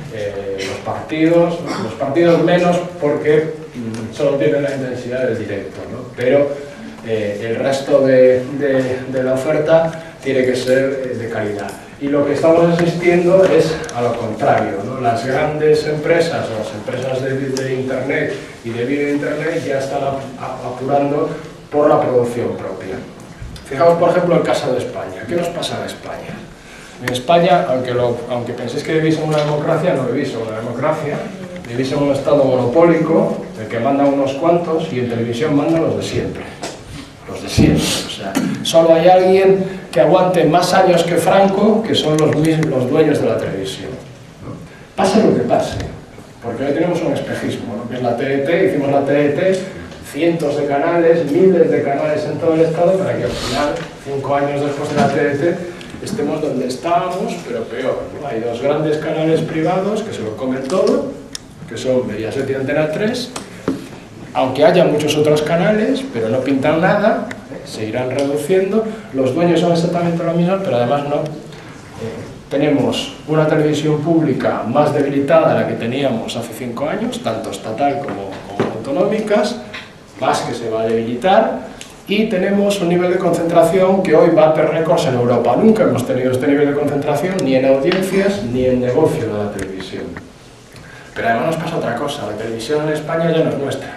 los partidos menos porque solo tienen la intensidad del directo, ¿no? Pero el resto de la oferta tiene que ser de calidad. Y lo que estamos asistiendo es a lo contrario, ¿no? Las grandes empresas o las empresas de Internet y de vídeo de Internet ya están apurando por la producción propia. Fijaos, por ejemplo, el caso de España. ¿Qué nos pasa en España? En España, aunque penséis que vivís en una democracia, no vivís en una democracia, vivís en un estado monopólico, el que manda unos cuantos y en televisión mandan los de siempre. Los de siempre. O sea, solo hay alguien que aguante más años que Franco, que son los dueños de la televisión, ¿no? Pase lo que pase, porque hoy tenemos un espejismo, ¿no? Que es la TDT, hicimos la TDT, cientos de canales, miles de canales en todo el estado, para que al final, 5 años después de la TDT, estemos donde estábamos, pero peor, ¿no? Hay dos grandes canales privados que se lo comen todo, que son Mediaset y Antena 3, aunque haya muchos otros canales, pero no pintan nada, se irán reduciendo, los dueños son exactamente lo mismo, pero además no. Tenemos una televisión pública más debilitada de la que teníamos hace 5 años, tanto estatal como autonómicas, más que se va a debilitar, y tenemos un nivel de concentración que hoy bate récords en Europa. Nunca hemos tenido este nivel de concentración, ni en audiencias, ni en negocio de la televisión. Pero además nos pasa otra cosa, la televisión en España ya no es nuestra.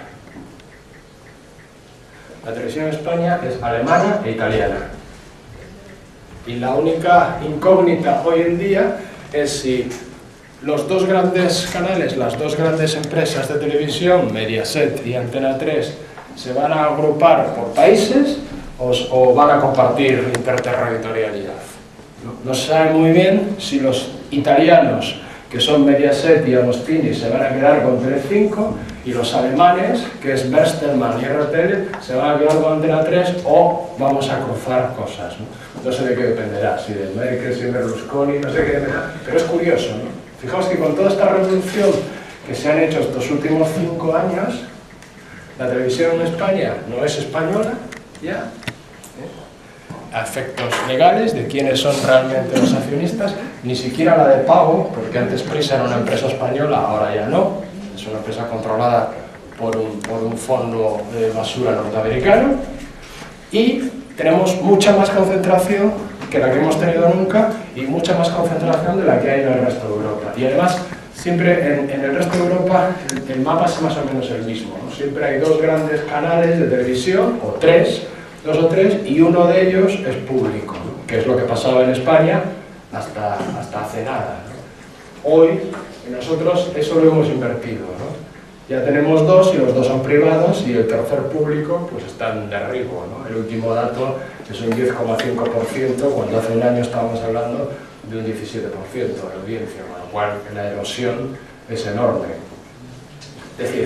La televisión en España es alemana e italiana. Y la única incógnita hoy en día es si los dos grandes canales, las dos grandes empresas de televisión, Mediaset y Antena 3, se van a agrupar por países o van a compartir interterritorialidad. No se sabe muy bien si los italianos, que son Mediaset y Agostini, se van a quedar con Telecinco, y los alemanes, que es Bertelsmann y RTL, se van a quedar con Antena 3, o vamos a cruzar cosas, ¿no? No sé de qué dependerá, si de Merkel, si de Berlusconi, no sé qué dependerá, pero es curioso, ¿no? Fijaos que con toda esta revolución que se han hecho estos últimos 5 años, la televisión en España no es española, ya, a efectos legales de quiénes son realmente los accionistas, ni siquiera la de pago, porque antes Prisa era una empresa española, ahora ya no, es una empresa controlada por un fondo de basura norteamericano, y tenemos mucha más concentración que la que hemos tenido nunca, y mucha más concentración de la que hay en el resto de Europa. Y además, siempre en el resto de Europa el mapa es más o menos el mismo, ¿no? Siempre hay 2 grandes canales de televisión, o 2 o 3, y uno de ellos es público, ¿no? Que es lo que pasaba en España hasta hace nada, ¿no? Hoy nosotros eso lo hemos invertido, ¿no? Ya tenemos 2 y los 2 son privados, y el tercer público pues está en derribo, ¿no? El último dato es un 10,5%, cuando hace un año estábamos hablando de un 17% de audiencia, con lo cual la erosión es enorme. Es decir,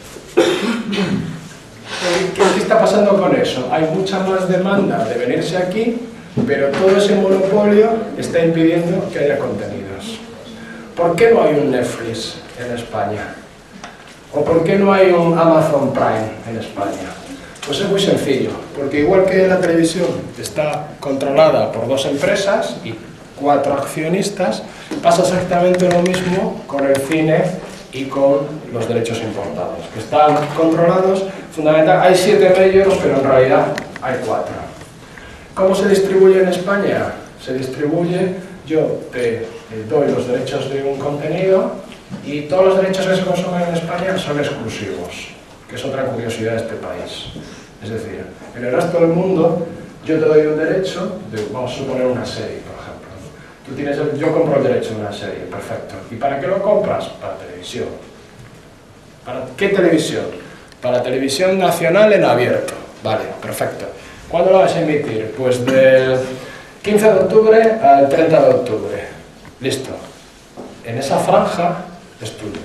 ¿qué está pasando con eso? Hay mucha más demanda de venirse aquí, pero todo ese monopolio está impidiendo que haya contenidos. ¿Por qué no hay un Netflix en España? ¿O por qué no hay un Amazon Prime en España? Pues es muy sencillo, porque igual que la televisión está controlada por 2 empresas y 4 accionistas, pasa exactamente lo mismo con el cine y con los derechos importados, que están controlados, fundamentalmente, hay 7 medios, pero en realidad hay 4. ¿Cómo se distribuye en España? Se distribuye, yo te doy los derechos de un contenido, y todos los derechos que se consumen en España son exclusivos, que es otra curiosidad de este país. Es decir, en el resto del mundo, yo te doy un derecho, vamos a suponer una serie, por ejemplo. Yo compro el derecho de una serie, perfecto. ¿Y para qué lo compras? Para televisión. ¿Para qué televisión? Para televisión nacional en abierto. Vale, perfecto. ¿Cuándo lo vas a emitir? Pues del 15 de octubre al 30 de octubre. Listo. En esa franja es tuyo.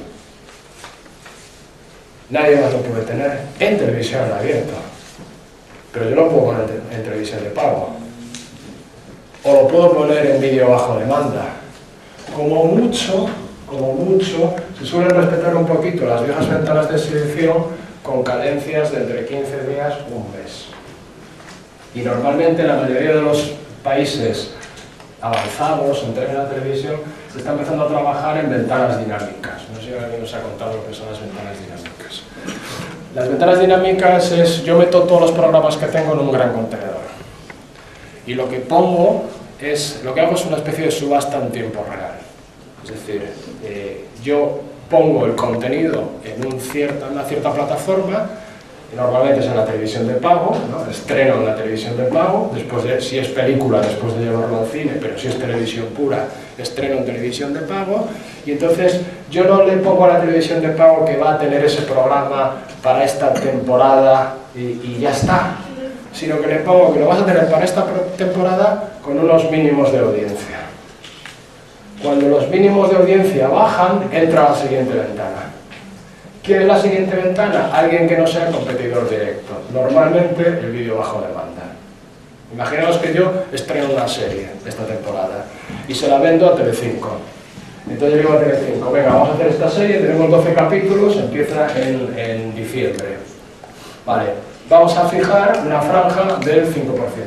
Nadie más lo puede tener en televisión en abierto. Pero yo lo puedo poner en televisión de pago. O lo puedo poner en vídeo bajo demanda. Como mucho, se suelen respetar un poquito las viejas ventanas de exhibición con cadencias de entre 15 días y un mes. Y normalmente la mayoría de los países avanzados en términos de televisión se está empezando a trabajar en ventanas dinámicas. No sé si alguien nos ha contado lo que son las ventanas dinámicas. Las ventanas dinámicas es, yo meto todos los programas que tengo en un gran contenedor. Y lo que pongo lo que hago es una especie de subasta en tiempo real. Es decir, yo pongo el contenido en una cierta plataforma, y normalmente es en la televisión de pago, ¿no? Estreno en la televisión de pago, si es película, después de llevarlo al cine, pero si es televisión pura, estreno en televisión de pago, y entonces yo no le pongo a la televisión de pago que va a tener ese programa para esta temporada y ya está, sino que le pongo que lo vas a tener para esta temporada con unos mínimos de audiencia. Cuando los mínimos de audiencia bajan, entra a la siguiente ventana. ¿Quién es la siguiente ventana? Alguien que no sea competidor directo. Normalmente el vídeo bajo demanda. Imaginaos que yo estreno una serie esta temporada y se la vendo a Telecinco. Entonces yo digo a Telecinco, venga, vamos a hacer esta serie, tenemos 12 capítulos, empieza en diciembre. Vale, vamos a fijar una franja del 5%.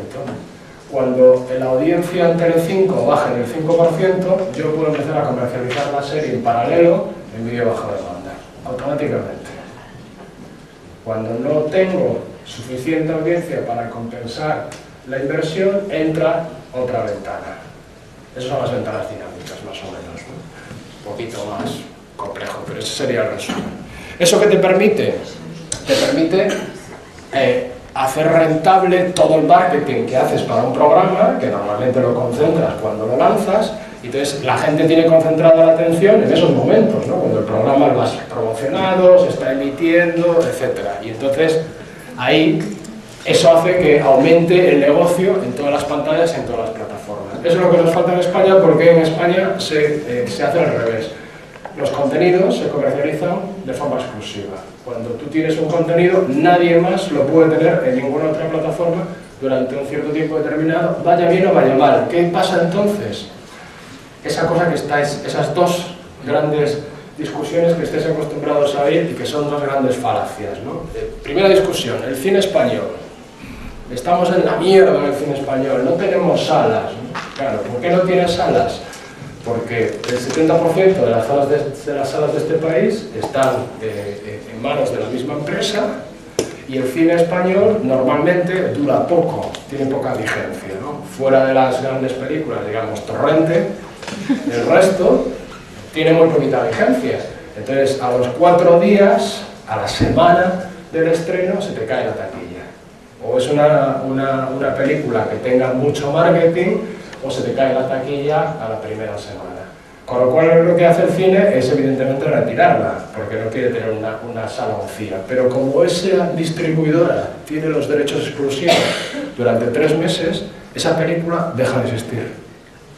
Cuando la audiencia en Telecinco baje del 5%, yo puedo empezar a comercializar la serie en paralelo en vídeo bajo demanda. Automáticamente. Cuando no tengo suficiente audiencia para compensar la inversión, entra otra ventana. Esas son las ventanas dinámicas, más o menos, ¿no? Un poquito más complejo, pero ese sería el resumen. ¿Eso qué te permite? Te permite hacer rentable todo el marketing que haces para un programa, que normalmente lo concentras cuando lo lanzas. Entonces la gente tiene concentrada la atención en esos momentos, ¿no? Cuando el programa lo has promocionado, se está emitiendo, etc. Y entonces ahí eso hace que aumente el negocio en todas las pantallas y en todas las plataformas. Eso es lo que nos falta en España, porque en España se hace al revés. Los contenidos se comercializan de forma exclusiva. Cuando tú tienes un contenido, nadie más lo puede tener en ninguna otra plataforma durante un cierto tiempo determinado, vaya bien o vaya mal. ¿Qué pasa entonces? Esa cosa que esas dos grandes discusiones que estáis acostumbrados a oír y que son dos grandes falacias, ¿no? Primera discusión, el cine español. Estamos en la mierda en el cine español, no tenemos salas, ¿no? Claro, ¿por qué no tiene salas? Porque el 70% de las salas de este país están en manos de la misma empresa y el cine español normalmente dura poco, tiene poca vigencia, ¿no? Fuera de las grandes películas, digamos, Torrente, el resto tiene muy poquita vigencia. Entonces, a los 4 días, a la semana del estreno, se te cae la taquilla. O es una película que tenga mucho marketing, o se te cae la taquilla a la primera semana. Con lo cual lo que hace el cine es evidentemente retirarla, porque no quiere tener una sala vacía. Pero como esa distribuidora tiene los derechos exclusivos durante 3 meses, esa película deja de existir.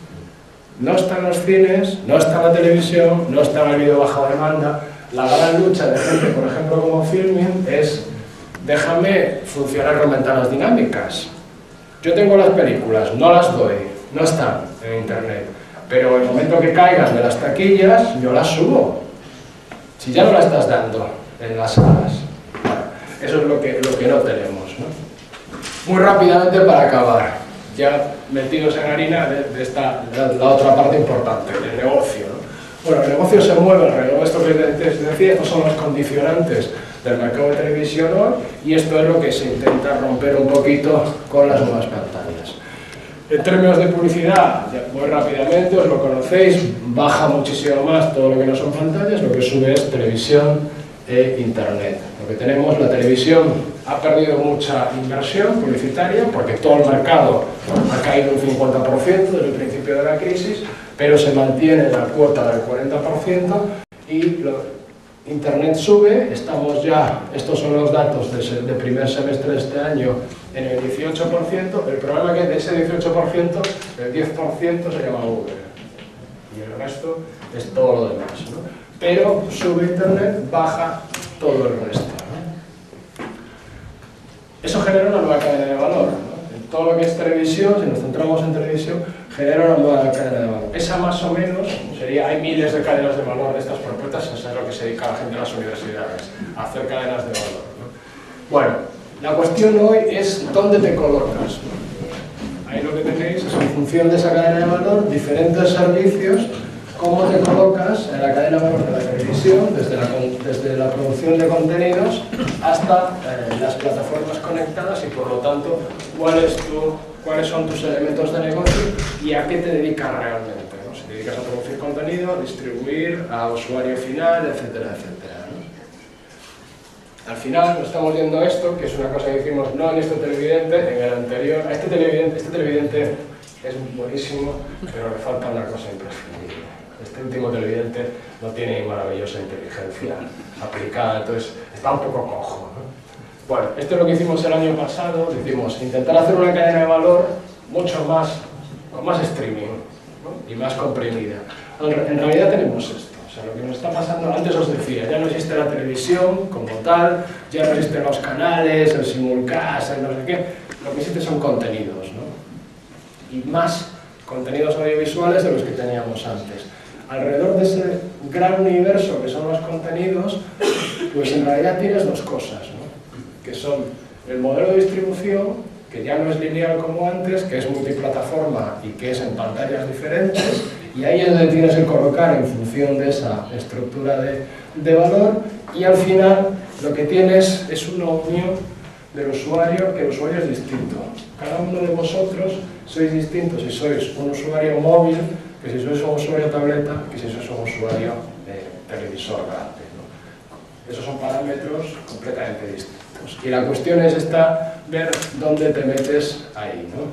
No está en los cines, no está en la televisión, no está en el vídeo bajo demanda. La gran lucha de gente, por ejemplo, como Filmin, es déjame funcionar con ventanas dinámicas. Yo tengo las películas, no las doy, no están en internet, pero el momento que caigan de las taquillas, yo las subo. Si ya no la estás dando en las salas. Eso es lo que no tenemos, ¿no? Muy rápidamente para acabar. Ya metidos en harina de la otra parte importante, el negocio, ¿no? Bueno, el negocio se mueve alrededor de esto que te decía, estos son los condicionantes del mercado de televisión hoy, y esto es lo que se intenta romper un poquito con las nuevas pantallas. En términos de publicidad, muy rápidamente, os lo conocéis, baja muchísimo más todo lo que no son pantallas, lo que sube es televisión e internet. Lo que tenemos, la televisión ha perdido mucha inversión publicitaria porque todo el mercado ha caído un 50% desde el principio de la crisis, pero se mantiene la cuota del 40% y internet sube. Estamos ya, estos son los datos de primer semestre de este año, en el 18%. El problema es que de ese 18%, el 10% se llama Google y el resto es todo lo demás, ¿no? Pero sube internet, baja todo el resto, ¿no? Eso genera una nueva cadena de valor, ¿no? En todo lo que es televisión, si nos centramos en televisión, genera una nueva cadena de valor. Esa más o menos sería, hay miles de cadenas de valor de estas propuestas, eso es lo que se dedica la gente en las universidades, a hacer cadenas de valor, ¿no? Bueno, la cuestión hoy es dónde te colocas. Ahí lo que tenéis es, en función de esa cadena de valor, diferentes servicios, cómo te colocas en la cadena de valor de la televisión, desde la producción de contenidos hasta las plataformas conectadas y, por lo tanto, cuáles son tus elementos de negocio y a qué te dedicas realmente, ¿no? Si te dedicas a producir contenido, a distribuir, a usuario final, etcétera, etcétera, ¿no? Al final nos estamos viendo esto, que es una cosa que hicimos no en este televidente, en el anterior. Este televidente es buenísimo, pero le falta una cosa imprescindible. Este último televidente no tiene maravillosa inteligencia aplicada, entonces está un poco cojo, ¿no? Bueno, esto es lo que hicimos el año pasado, decimos, intentar hacer una cadena de valor mucho más, con más streaming, ¿no? Y más comprimida. En realidad tenemos esto, o sea, lo que nos está pasando, antes os decía, ya no existe la televisión como tal, ya no existen los canales, el simulcast, el no sé qué, lo que existe son contenidos, ¿no? Y más contenidos audiovisuales de los que teníamos antes. Alrededor de ese gran universo que son los contenidos, pues en realidad tienes dos cosas, ¿no? Que son el modelo de distribución, que ya no es lineal como antes, que es multiplataforma y que es en pantallas diferentes, y ahí es donde tienes que colocar en función de esa estructura de valor, y al final lo que tienes es una unión del usuario, que el usuario es distinto. Cada uno de vosotros sois distintos si sois un usuario móvil, que si sois un usuario tableta, que si sois un usuario televisor grande, ¿no? Esos son parámetros completamente distintos. Y la cuestión es ver dónde te metes ahí, ¿no?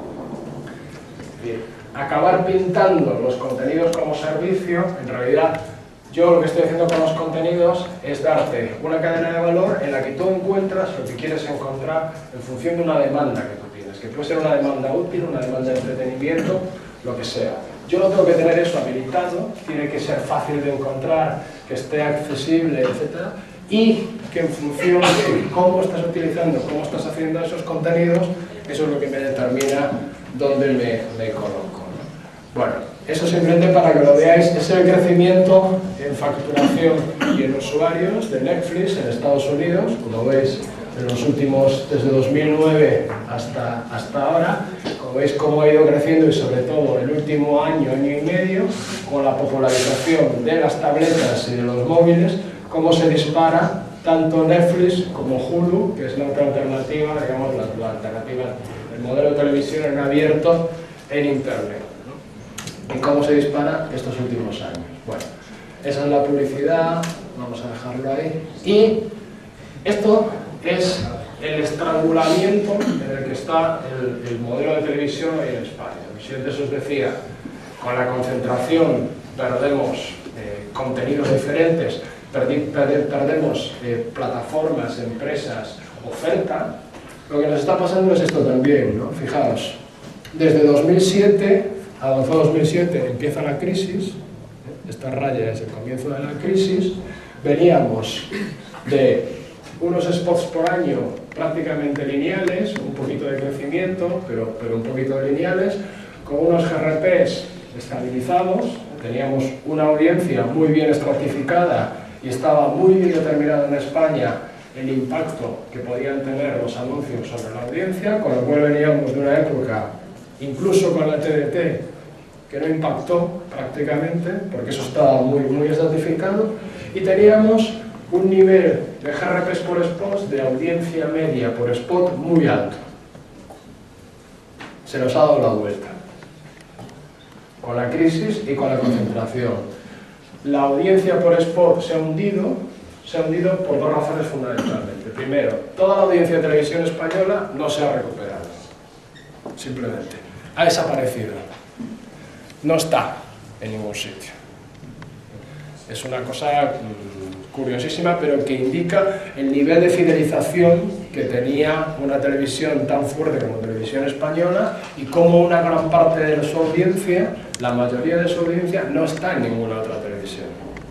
Es decir, acabar pintando los contenidos como servicio, en realidad yo lo que estoy haciendo con los contenidos es darte una cadena de valor en la que tú encuentras lo que quieres encontrar en función de una demanda que tú tienes, que puede ser una demanda útil, una demanda de entretenimiento, lo que sea. Yo no tengo que tener eso habilitado, tiene que ser fácil de encontrar, que esté accesible, etc. Y que en función de cómo estás utilizando, cómo estás haciendo esos contenidos, eso es lo que me determina dónde me coloco, ¿no? Bueno, eso simplemente para que lo veáis, es el crecimiento en facturación y en usuarios de Netflix en Estados Unidos, como veis, en los últimos, desde 2009 hasta ahora, como veis cómo ha ido creciendo y sobre todo el último año, año y medio, con la popularización de las tabletas y de los móviles, cómo se dispara tanto Netflix como Hulu, que es la otra alternativa, digamos, la alternativa, el modelo de televisión en abierto en Internet, ¿no? Y cómo se dispara estos últimos años. Bueno, esa es la publicidad, vamos a dejarlo ahí. Y esto es el estrangulamiento en el que está el modelo de televisión hoy en España. Si antes os decía, con la concentración perdemos contenidos diferentes, perdemos plataformas, empresas, oferta. Lo que nos está pasando es esto también, ¿no? Fijaos, desde 2007, avanzó 2007, empieza la crisis, esta raya es el comienzo de la crisis, veníamos de unos spots por año prácticamente lineales, un poquito de crecimiento, pero un poquito lineales, con unos GRPs estabilizados, teníamos una audiencia muy bien estratificada y estaba muy bien determinado en España el impacto que podían tener los anuncios sobre la audiencia, con lo cual veníamos de una época, incluso con la TDT, que no impactó prácticamente, porque eso estaba muy estratificado, y teníamos un nivel de GRPs por spot, de audiencia media por spot muy alto. Se nos ha dado la vuelta, con la crisis y con la concentración. La audiencia por spot se ha hundido por dos razones fundamentalmente. Primero, toda la audiencia de televisión española no se ha recuperado, simplemente. Ha desaparecido. No está en ningún sitio. Es una cosa curiosísima, pero que indica el nivel de fidelización que tenía una televisión tan fuerte como Televisión Española y cómo una gran parte de su audiencia, la mayoría de su audiencia, no está en ninguna otra televisión.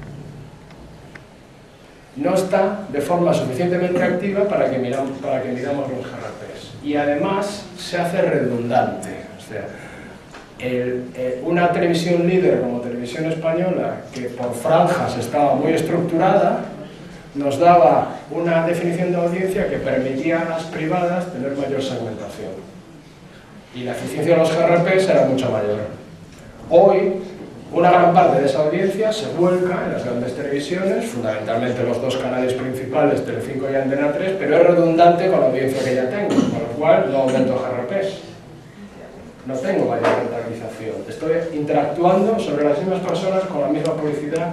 No está de forma suficientemente activa para que miramos los GRPs. Y además se hace redundante. O sea, una televisión líder como Televisión Española, que por franjas estaba muy estructurada, nos daba una definición de audiencia que permitía a las privadas tener mayor segmentación. Y la eficiencia de los GRPs era mucho mayor. Hoy, una gran parte de esa audiencia se vuelca en las grandes televisiones, fundamentalmente los dos canales principales, Telecinco y Antena 3, pero es redundante con la audiencia que ya tengo, con lo cual no aumento GRPs. No tengo mayor rentabilización. Estoy interactuando sobre las mismas personas con la misma publicidad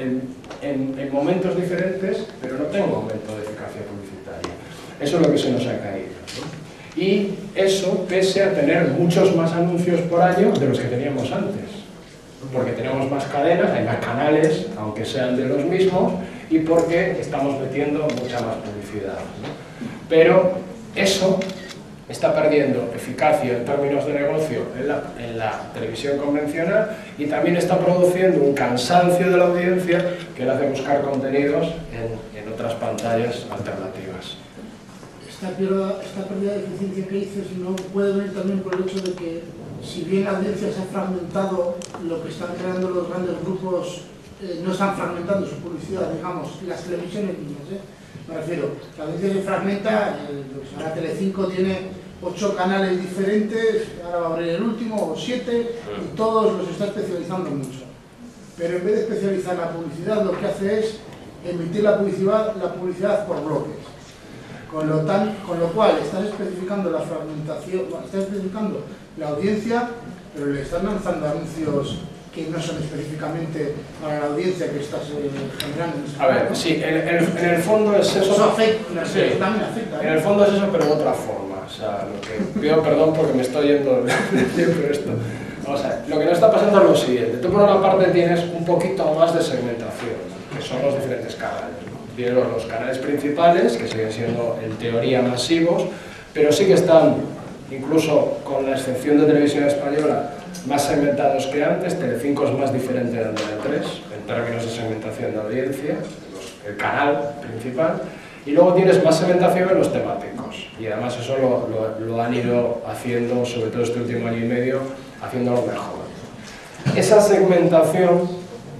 en momentos diferentes, pero no tengo aumento de eficacia publicitaria. Eso es lo que se nos ha caído, ¿no? Y eso pese a tener muchos más anuncios por año de los que teníamos antes. Porque tenemos más cadenas, hay más canales, aunque sean de los mismos, y porque estamos metiendo mucha más publicidad, ¿no? Pero eso está perdiendo eficacia en términos de negocio en la televisión convencional, y también está produciendo un cansancio de la audiencia que le hace buscar contenidos en otras pantallas alternativas. Esta pérdida de eficiencia que dices no puede venir también por el hecho de que, si bien la audiencia se ha fragmentado, lo que están creando los grandes grupos no están fragmentando su publicidad, digamos, las televisiones mismas, me refiero, la audiencia se fragmenta, ahora Telecinco tiene 8 canales diferentes, ahora va a abrir el último, o 7, y todos los está especializando mucho. Pero en vez de especializar la publicidad, lo que hace es emitir la publicidad por bloques. Con lo cual están especificando la fragmentación, están especificando la audiencia, pero le están lanzando anuncios que no son específicamente para la audiencia que estás generando. A ver, sí, en el fondo es eso. Eso afecta, sí, también afecta, en el fondo es eso, pero de otra forma. O sea, lo que pido perdón porque me estoy yendo de siempre esto. Vamos a ver, lo que no está pasando es lo siguiente. Tú por una parte tienes un poquito más de segmentación, que son los diferentes canales, ¿no? Tienes los canales principales, que siguen siendo en teoría masivos, pero sí que están, incluso con la excepción de Televisión Española, más segmentados que antes. Telecinco es más diferente de Antena 3 en términos de segmentación de audiencia, el canal principal, y luego tienes más segmentación en los temáticos, y además eso lo han ido haciendo, sobre todo este último año y medio, haciéndolo mejor. Esa segmentación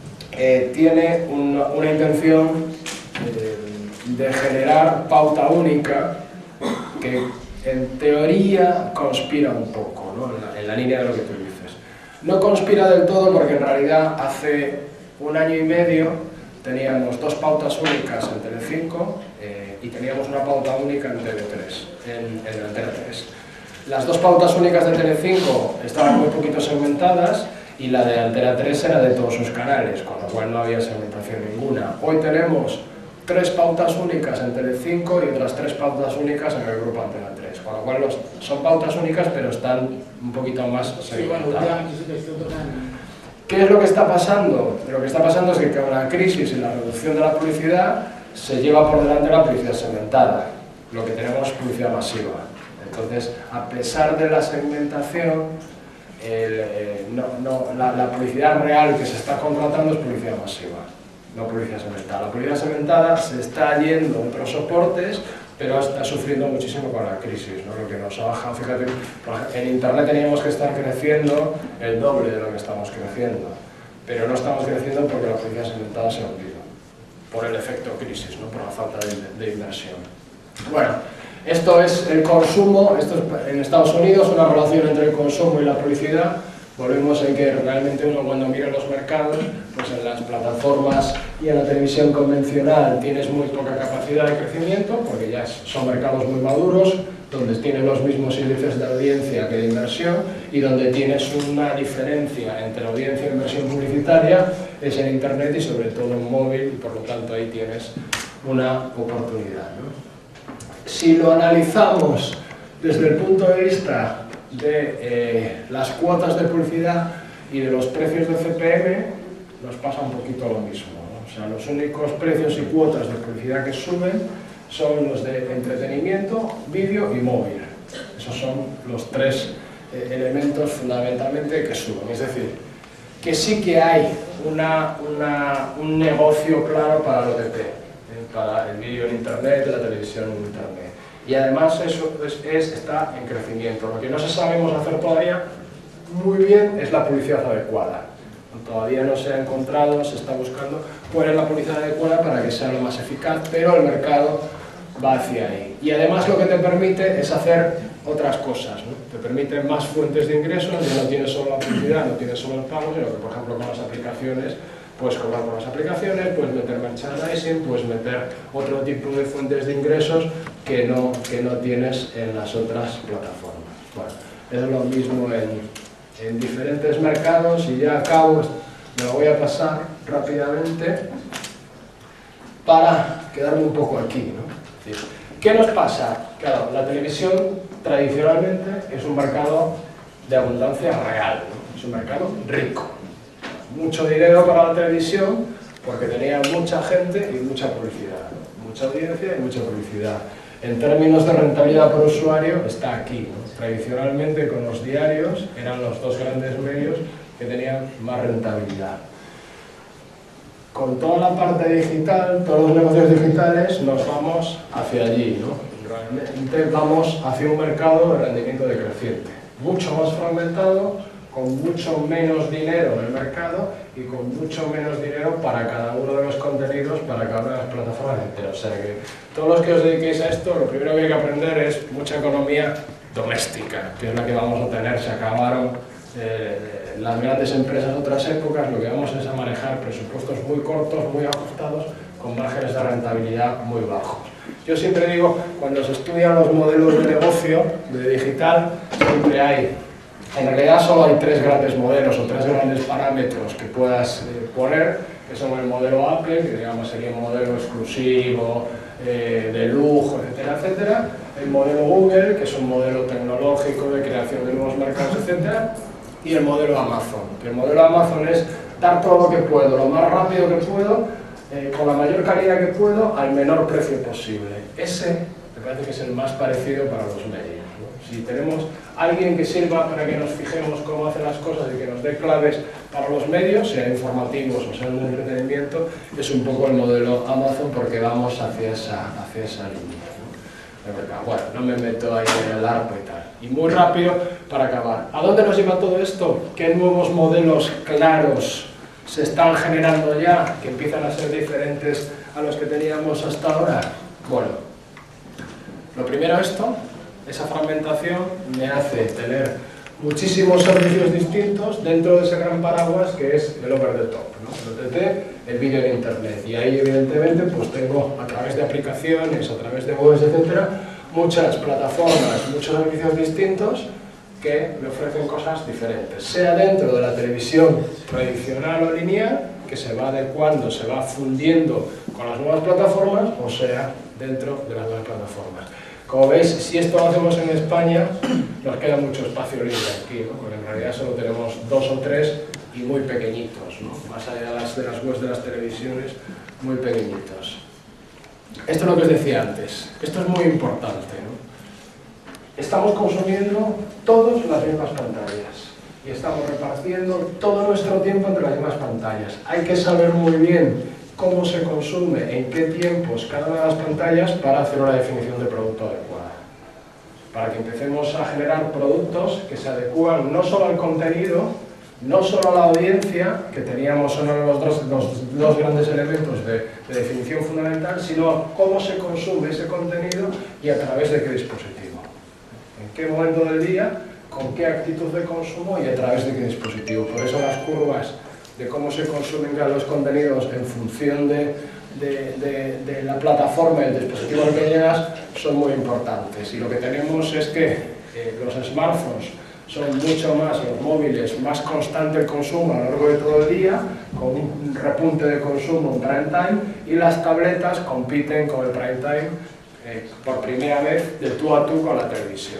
tiene una intención de generar pauta única que en teoría conspira un poco, ¿no? en la línea de lo que tú dices. No conspira del todo porque en realidad hace un año y medio teníamos 2 pautas únicas en Telecinco y teníamos una pauta única en TV3, en Antena 3. Las 2 pautas únicas de Telecinco estaban muy poquito segmentadas y la de Antena 3 era de todos sus canales, con lo cual no había segmentación ninguna. Hoy tenemos 3 pautas únicas en Telecinco y otras 3 pautas únicas en el grupo Antena 3, con lo cual son pautas únicas pero están un poquito más segmentadas. ¿Qué es lo que está pasando? Lo que está pasando es que con la crisis y la reducción de la publicidad se lleva por delante la publicidad segmentada, lo que tenemos es publicidad masiva. Entonces, a pesar de la segmentación, la publicidad real que se está contratando es publicidad masiva, no publicidad segmentada. La publicidad segmentada se está yendo a otros soportes, pero está sufriendo muchísimo con la crisis, ¿no? Lo que nos ha bajado, fíjate, en Internet teníamos que estar creciendo el doble de lo que estamos creciendo, pero no estamos creciendo porque la publicidad segmentada se ha hundido, por el efecto crisis, ¿no? Por la falta de inversión. Bueno, esto es el consumo, esto es en Estados Unidos, una relación entre el consumo y la publicidad. Volvemos en que realmente uno cuando mira los mercados, pues en las plataformas y en la televisión convencional tienes muy poca capacidad de crecimiento, porque ya son mercados muy maduros, donde tienes los mismos índices de audiencia que de inversión, y donde tienes una diferencia entre audiencia e inversión publicitaria es en Internet y sobre todo en móvil, y por lo tanto ahí tienes una oportunidad, ¿no? Si lo analizamos desde el punto de vista de las cuotas de publicidad y de los precios de CPM, nos pasa un poquito lo mismo, ¿no? O sea, los únicos precios y cuotas de publicidad que suben son los de entretenimiento, vídeo y móvil. Esos son los 3 elementos fundamentalmente que suben. Es decir, que sí que hay un negocio claro para el OTT, para el vídeo en Internet, la televisión en Internet. Y además eso está en crecimiento. Lo que no sabemos hacer todavía muy bien es la publicidad adecuada. Todavía no se ha encontrado, se está buscando cuál es la publicidad adecuada para que sea lo más eficaz, pero el mercado va hacia ahí. Y además lo que te permite es hacer otras cosas, ¿no? Te permite más fuentes de ingresos, ya no tienes solo la publicidad, no tienes solo el pago, sino que por ejemplo con las aplicaciones puedes cobrar por las aplicaciones, puedes meter merchandising, puedes meter otro tipo de fuentes de ingresos que no tienes en las otras plataformas. Bueno, es lo mismo en diferentes mercados y ya acabo, me lo voy a pasar rápidamente para quedarme un poco aquí, ¿no? Es decir, ¿qué nos pasa? Claro, la televisión tradicionalmente es un mercado de abundancia real, ¿no? Es un mercado rico. Mucho dinero para la televisión porque tenía mucha gente y mucha publicidad, ¿no? Mucha audiencia y mucha publicidad. En términos de rentabilidad por usuario está aquí, ¿no? Tradicionalmente con los diarios eran los dos grandes medios que tenían más rentabilidad. Con toda la parte digital, todos los negocios digitales, nos vamos hacia allí, ¿no? Realmente vamos hacia un mercado de rendimiento decreciente, mucho más fragmentado, con mucho menos dinero en el mercado y con mucho menos dinero para cada uno de los contenidos, para cada una de las plataformas enteras. O sea que todos los que os dediquéis a esto, lo primero que hay que aprender es mucha economía doméstica, que es la que vamos a tener. Se acabaron las grandes empresas de otras épocas, lo que vamos es a manejar presupuestos muy cortos, muy ajustados, con márgenes de rentabilidad muy bajos. Yo siempre digo, cuando se estudian los modelos de negocio, de digital, siempre hay, en realidad solo hay tres grandes modelos o tres grandes parámetros que puedas poner, que son el modelo Apple, que digamos sería un modelo exclusivo, de lujo, etcétera, etcétera, el modelo Google, que es un modelo tecnológico de creación de nuevos mercados, etcétera, y el modelo Amazon, que el modelo Amazon es dar todo lo que puedo, lo más rápido que puedo, con la mayor calidad que puedo, al menor precio posible. Ese me parece que es el más parecido para los medios, ¿no? Si tenemos alguien que sirva para que nos fijemos cómo hacen las cosas y que nos dé claves para los medios, sean informativos o sean de entretenimiento, es un poco el modelo Amazon, porque vamos hacia esa línea, ¿no? De verdad. Bueno, no me meto ahí en el arco y tal. Y muy rápido para acabar. ¿A dónde nos lleva todo esto? ¿Qué nuevos modelos claros se están generando ya, que empiezan a ser diferentes a los que teníamos hasta ahora? Bueno, lo primero esto, esa fragmentación me hace tener muchísimos servicios distintos dentro de ese gran paraguas que es el over the top, ¿no? El OTT, el vídeo en internet, y ahí evidentemente pues tengo a través de aplicaciones, a través de webs, etcétera, muchas plataformas, muchos servicios distintos que me ofrecen cosas diferentes, sea dentro de la televisión tradicional o lineal, que se va adecuando, se va fundiendo con las nuevas plataformas, o sea dentro de las nuevas plataformas. Como veis, si esto lo hacemos en España, nos queda mucho espacio libre aquí, ¿no? Porque en realidad solo tenemos 2 o 3 y muy pequeñitos, ¿no? Más allá de las webs de las televisiones, muy pequeñitos. Esto es lo que os decía antes, esto es muy importante, ¿no? Estamos consumiendo todas las mismas pantallas y estamos repartiendo todo nuestro tiempo entre las mismas pantallas. Hay que saber muy bien cómo se consume, en qué tiempos cada una de las pantallas para hacer una definición de producto adecuada. Para que empecemos a generar productos que se adecúan no solo al contenido, no solo a la audiencia, que teníamos uno de los dos grandes elementos de definición fundamental, sino a cómo se consume ese contenido y a través de qué dispositivo. En qué momento del día, con qué actitud de consumo y a través de qué dispositivo. Por eso las curvas de cómo se consumen los contenidos en función de la plataforma y el dispositivo al que llegas son muy importantes. Y lo que tenemos es que los smartphones son mucho más, los móviles, más constante el consumo a lo largo de todo el día, con un repunte de consumo en prime time, y las tabletas compiten con el prime time por primera vez de tú a tú con la televisión.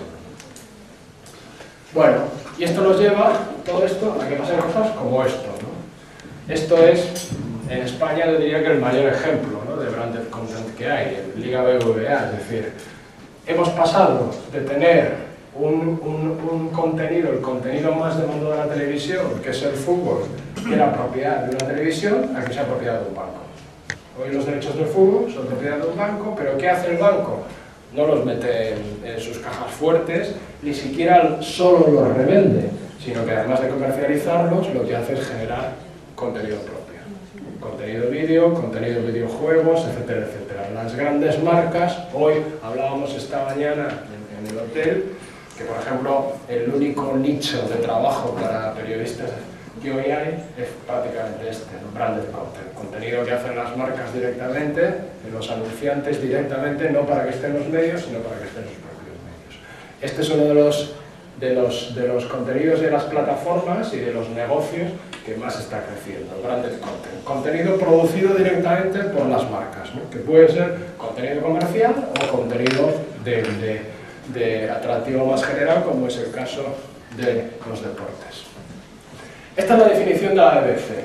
Bueno, y esto nos lleva, todo esto, a que pasen cosas como esto, ¿no? Esto es, en España yo diría que el mayor ejemplo, ¿no?, de branded content que hay, en Liga BBVA, es decir, hemos pasado de tener un contenido, el contenido más demandado de la televisión, que es el fútbol, que era propiedad de una televisión, a que sea propiedad de un banco. Hoy los derechos del fútbol son propiedad de un banco, pero ¿qué hace el banco? No los mete en sus cajas fuertes, ni siquiera solo los revende. sino que además de comercializarlos, lo que hace es generar contenido propio. Contenido vídeo, contenido videojuegos, etcétera, etcétera. Las grandes marcas, hoy hablábamos esta mañana en el hotel, que por ejemplo el único nicho de trabajo para periodistas que hoy hay es prácticamente este, el branded content, contenido que hacen las marcas directamente, los anunciantes directamente, no para que estén los medios, sino para que estén los propios medios. Este es uno de los contenidos de las plataformas y de los negocios que más está creciendo, branded content, contenido producido directamente por las marcas, ¿no? Que puede ser contenido comercial o contenido de atractivo más general, como es el caso de los deportes. Esta es la definición de la BBC.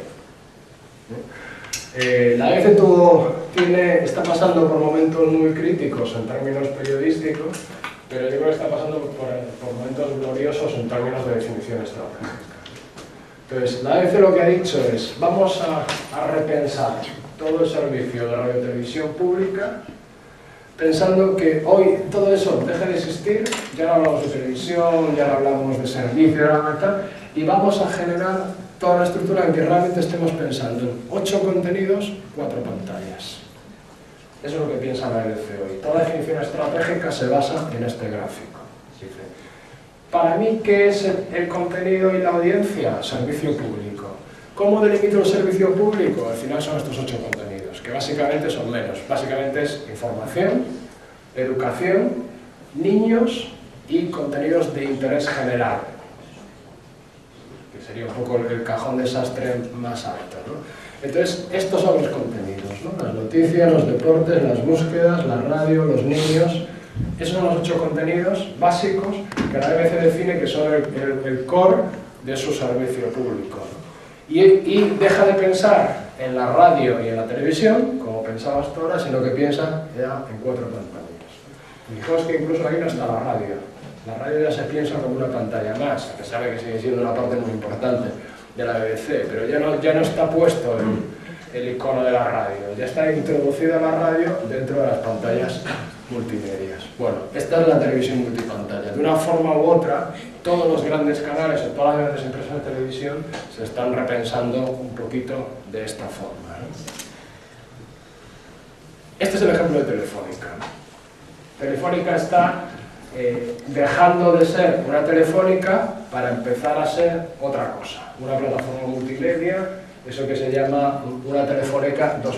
La BBC está pasando por momentos muy críticos en términos periodísticos, pero yo creo que está pasando por momentos gloriosos en términos de definición estratégica. Entonces, la BBC lo que ha dicho es, vamos a repensar todo el servicio de radiotelevisión pública, pensando que hoy todo eso deja de existir, ya no hablamos de televisión, ya no hablamos de servicio, y vamos a generar toda la estructura en que realmente estemos pensando en 8 contenidos, 4 pantallas. Eso es lo que piensa la BBC hoy. Toda la definición estratégica se basa en este gráfico. Dice, para mí, ¿qué es el contenido y la audiencia? Servicio público. ¿Cómo delimito el servicio público? Al final son estos 8 contenidos, que básicamente son menos. Básicamente es información, educación, niños y contenidos de interés general, que sería un poco el cajón desastre más alto, ¿no? Entonces, estos son los contenidos, ¿no? Las noticias, los deportes, las búsquedas, la radio, los niños. Esos son los 8 contenidos básicos que la BBC define que son el core de su servicio público, ¿no? Y deja de pensar en la radio y en la televisión, como pensaba hasta ahora, sino que piensa ya en 4 pantallas. Fijaos que incluso aquí no está la radio. La radio ya se piensa como una pantalla más, a pesar de que sigue siendo una parte muy importante de la BBC, pero ya no está puesto el icono de la radio, ya está introducida la radio dentro de las pantallas multimedias. Bueno, esta es la televisión multipantalla. De una forma u otra, todos los grandes canales o todas las grandes empresas de televisión se están repensando un poquito de esta forma, ¿no? Este es el ejemplo de Telefónica. Telefónica está dejando de ser una Telefónica para empezar a ser otra cosa, una plataforma multimedia, eso que se llama una Telefónica 2.0.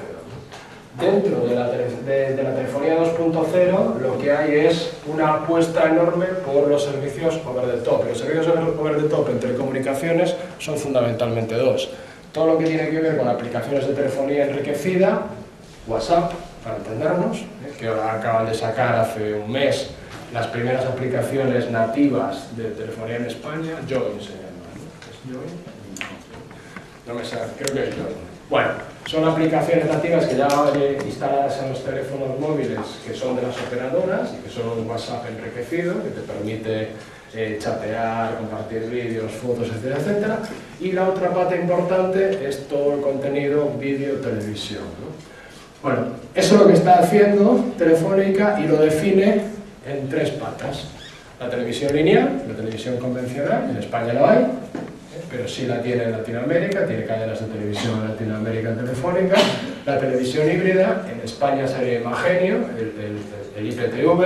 Dentro de la telefonía 2.0 lo que hay es una apuesta enorme por los servicios over the top. Los servicios over the top en telecomunicaciones son fundamentalmente 2. Todo lo que tiene que ver con aplicaciones de telefonía enriquecida, WhatsApp, para entendernos, que ahora acaban de sacar hace un mes las primeras aplicaciones nativas de telefonía en España. Join se llama, ¿no? ¿Es Join? No me sé, creo que es Join. Bueno, son aplicaciones nativas que ya instaladas en los teléfonos móviles que son de las operadoras y que son un WhatsApp enriquecido que te permite chatear, compartir vídeos, fotos, etcétera, etcétera. Y la otra pata importante es todo el contenido vídeo-televisión, ¿no? Bueno, eso es lo que está haciendo Telefónica y lo define en 3 patas. La televisión lineal, la televisión convencional, en España no hay, pero sí la tiene en Latinoamérica, tiene cadenas de televisión en Latinoamérica en Telefónica. La televisión híbrida, en España sería Imagenio, el IPTV.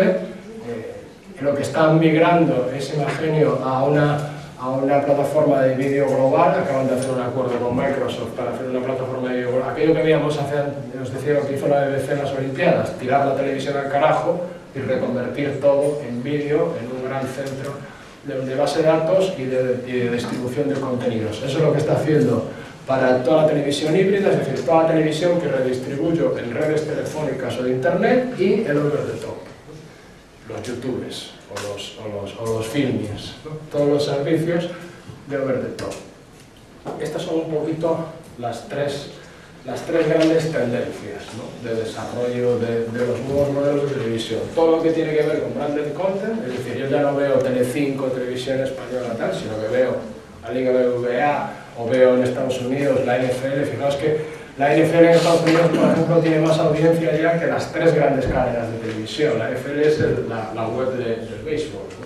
Lo que está migrando es Imagenio a una plataforma de vídeo global. Acaban de hacer un acuerdo con Microsoft para hacer una plataforma de vídeo global. Aquello que veíamos os decía lo que hizo la BBC en las Olimpiadas, tirar la televisión al carajo y reconvertir todo en vídeo, en un gran centro de base de datos y de distribución de contenidos. Eso es lo que está haciendo para toda la televisión híbrida, es decir, toda la televisión que redistribuyo en redes telefónicas o de internet y el over the top, los youtubers o los filmings, ¿no? Todos los servicios de over the top. Estas son un poquito las tres grandes tendencias, ¿no?, de desarrollo de los nuevos modelos de televisión. Todo lo que tiene que ver con branded content, es decir, yo ya no veo Telecinco, Televisión Española tal, sino que veo la Liga BBVA o veo en Estados Unidos la NFL. Fijaos que la NFL en Estados Unidos, por ejemplo, tiene más audiencia ya que las 3 grandes cadenas de televisión. La NFL es la web del béisbol, ¿no?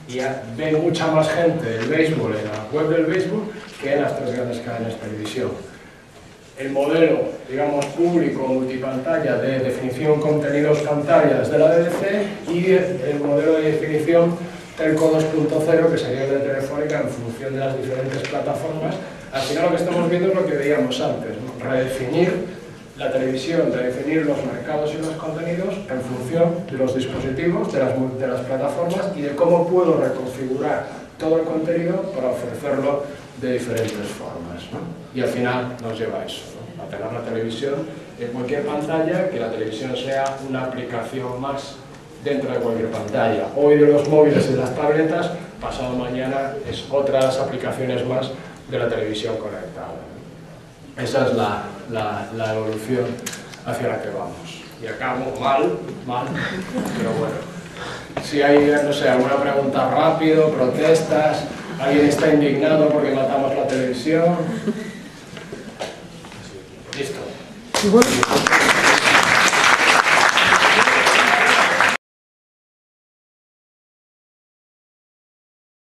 y ve mucha más gente el béisbol en la web del béisbol que en las tres grandes cadenas de televisión. El modelo, digamos, público, multipantalla de definición contenidos pantallas de la BBC y el modelo de definición Telco 2.0, que sería el de Telefónica, en función de las diferentes plataformas. Al final lo que estamos viendo es lo que veíamos antes, ¿no? Redefinir la televisión, redefinir los mercados y los contenidos en función de los dispositivos, de las plataformas y de cómo puedo reconfigurar todo el contenido para ofrecerlo de diferentes formas, ¿no? Y al final nos lleva a eso, ¿no? A tener la televisión en cualquier pantalla, que la televisión sea una aplicación más dentro de cualquier pantalla. Hoy de los móviles y las tabletas, pasado mañana es otras aplicaciones más de la televisión conectada. Esa es la evolución hacia la que vamos. Y acabo mal, pero bueno. Si hay, no sé, alguna pregunta rápido, protestas, alguien está indignado porque matamos la televisión. Listo.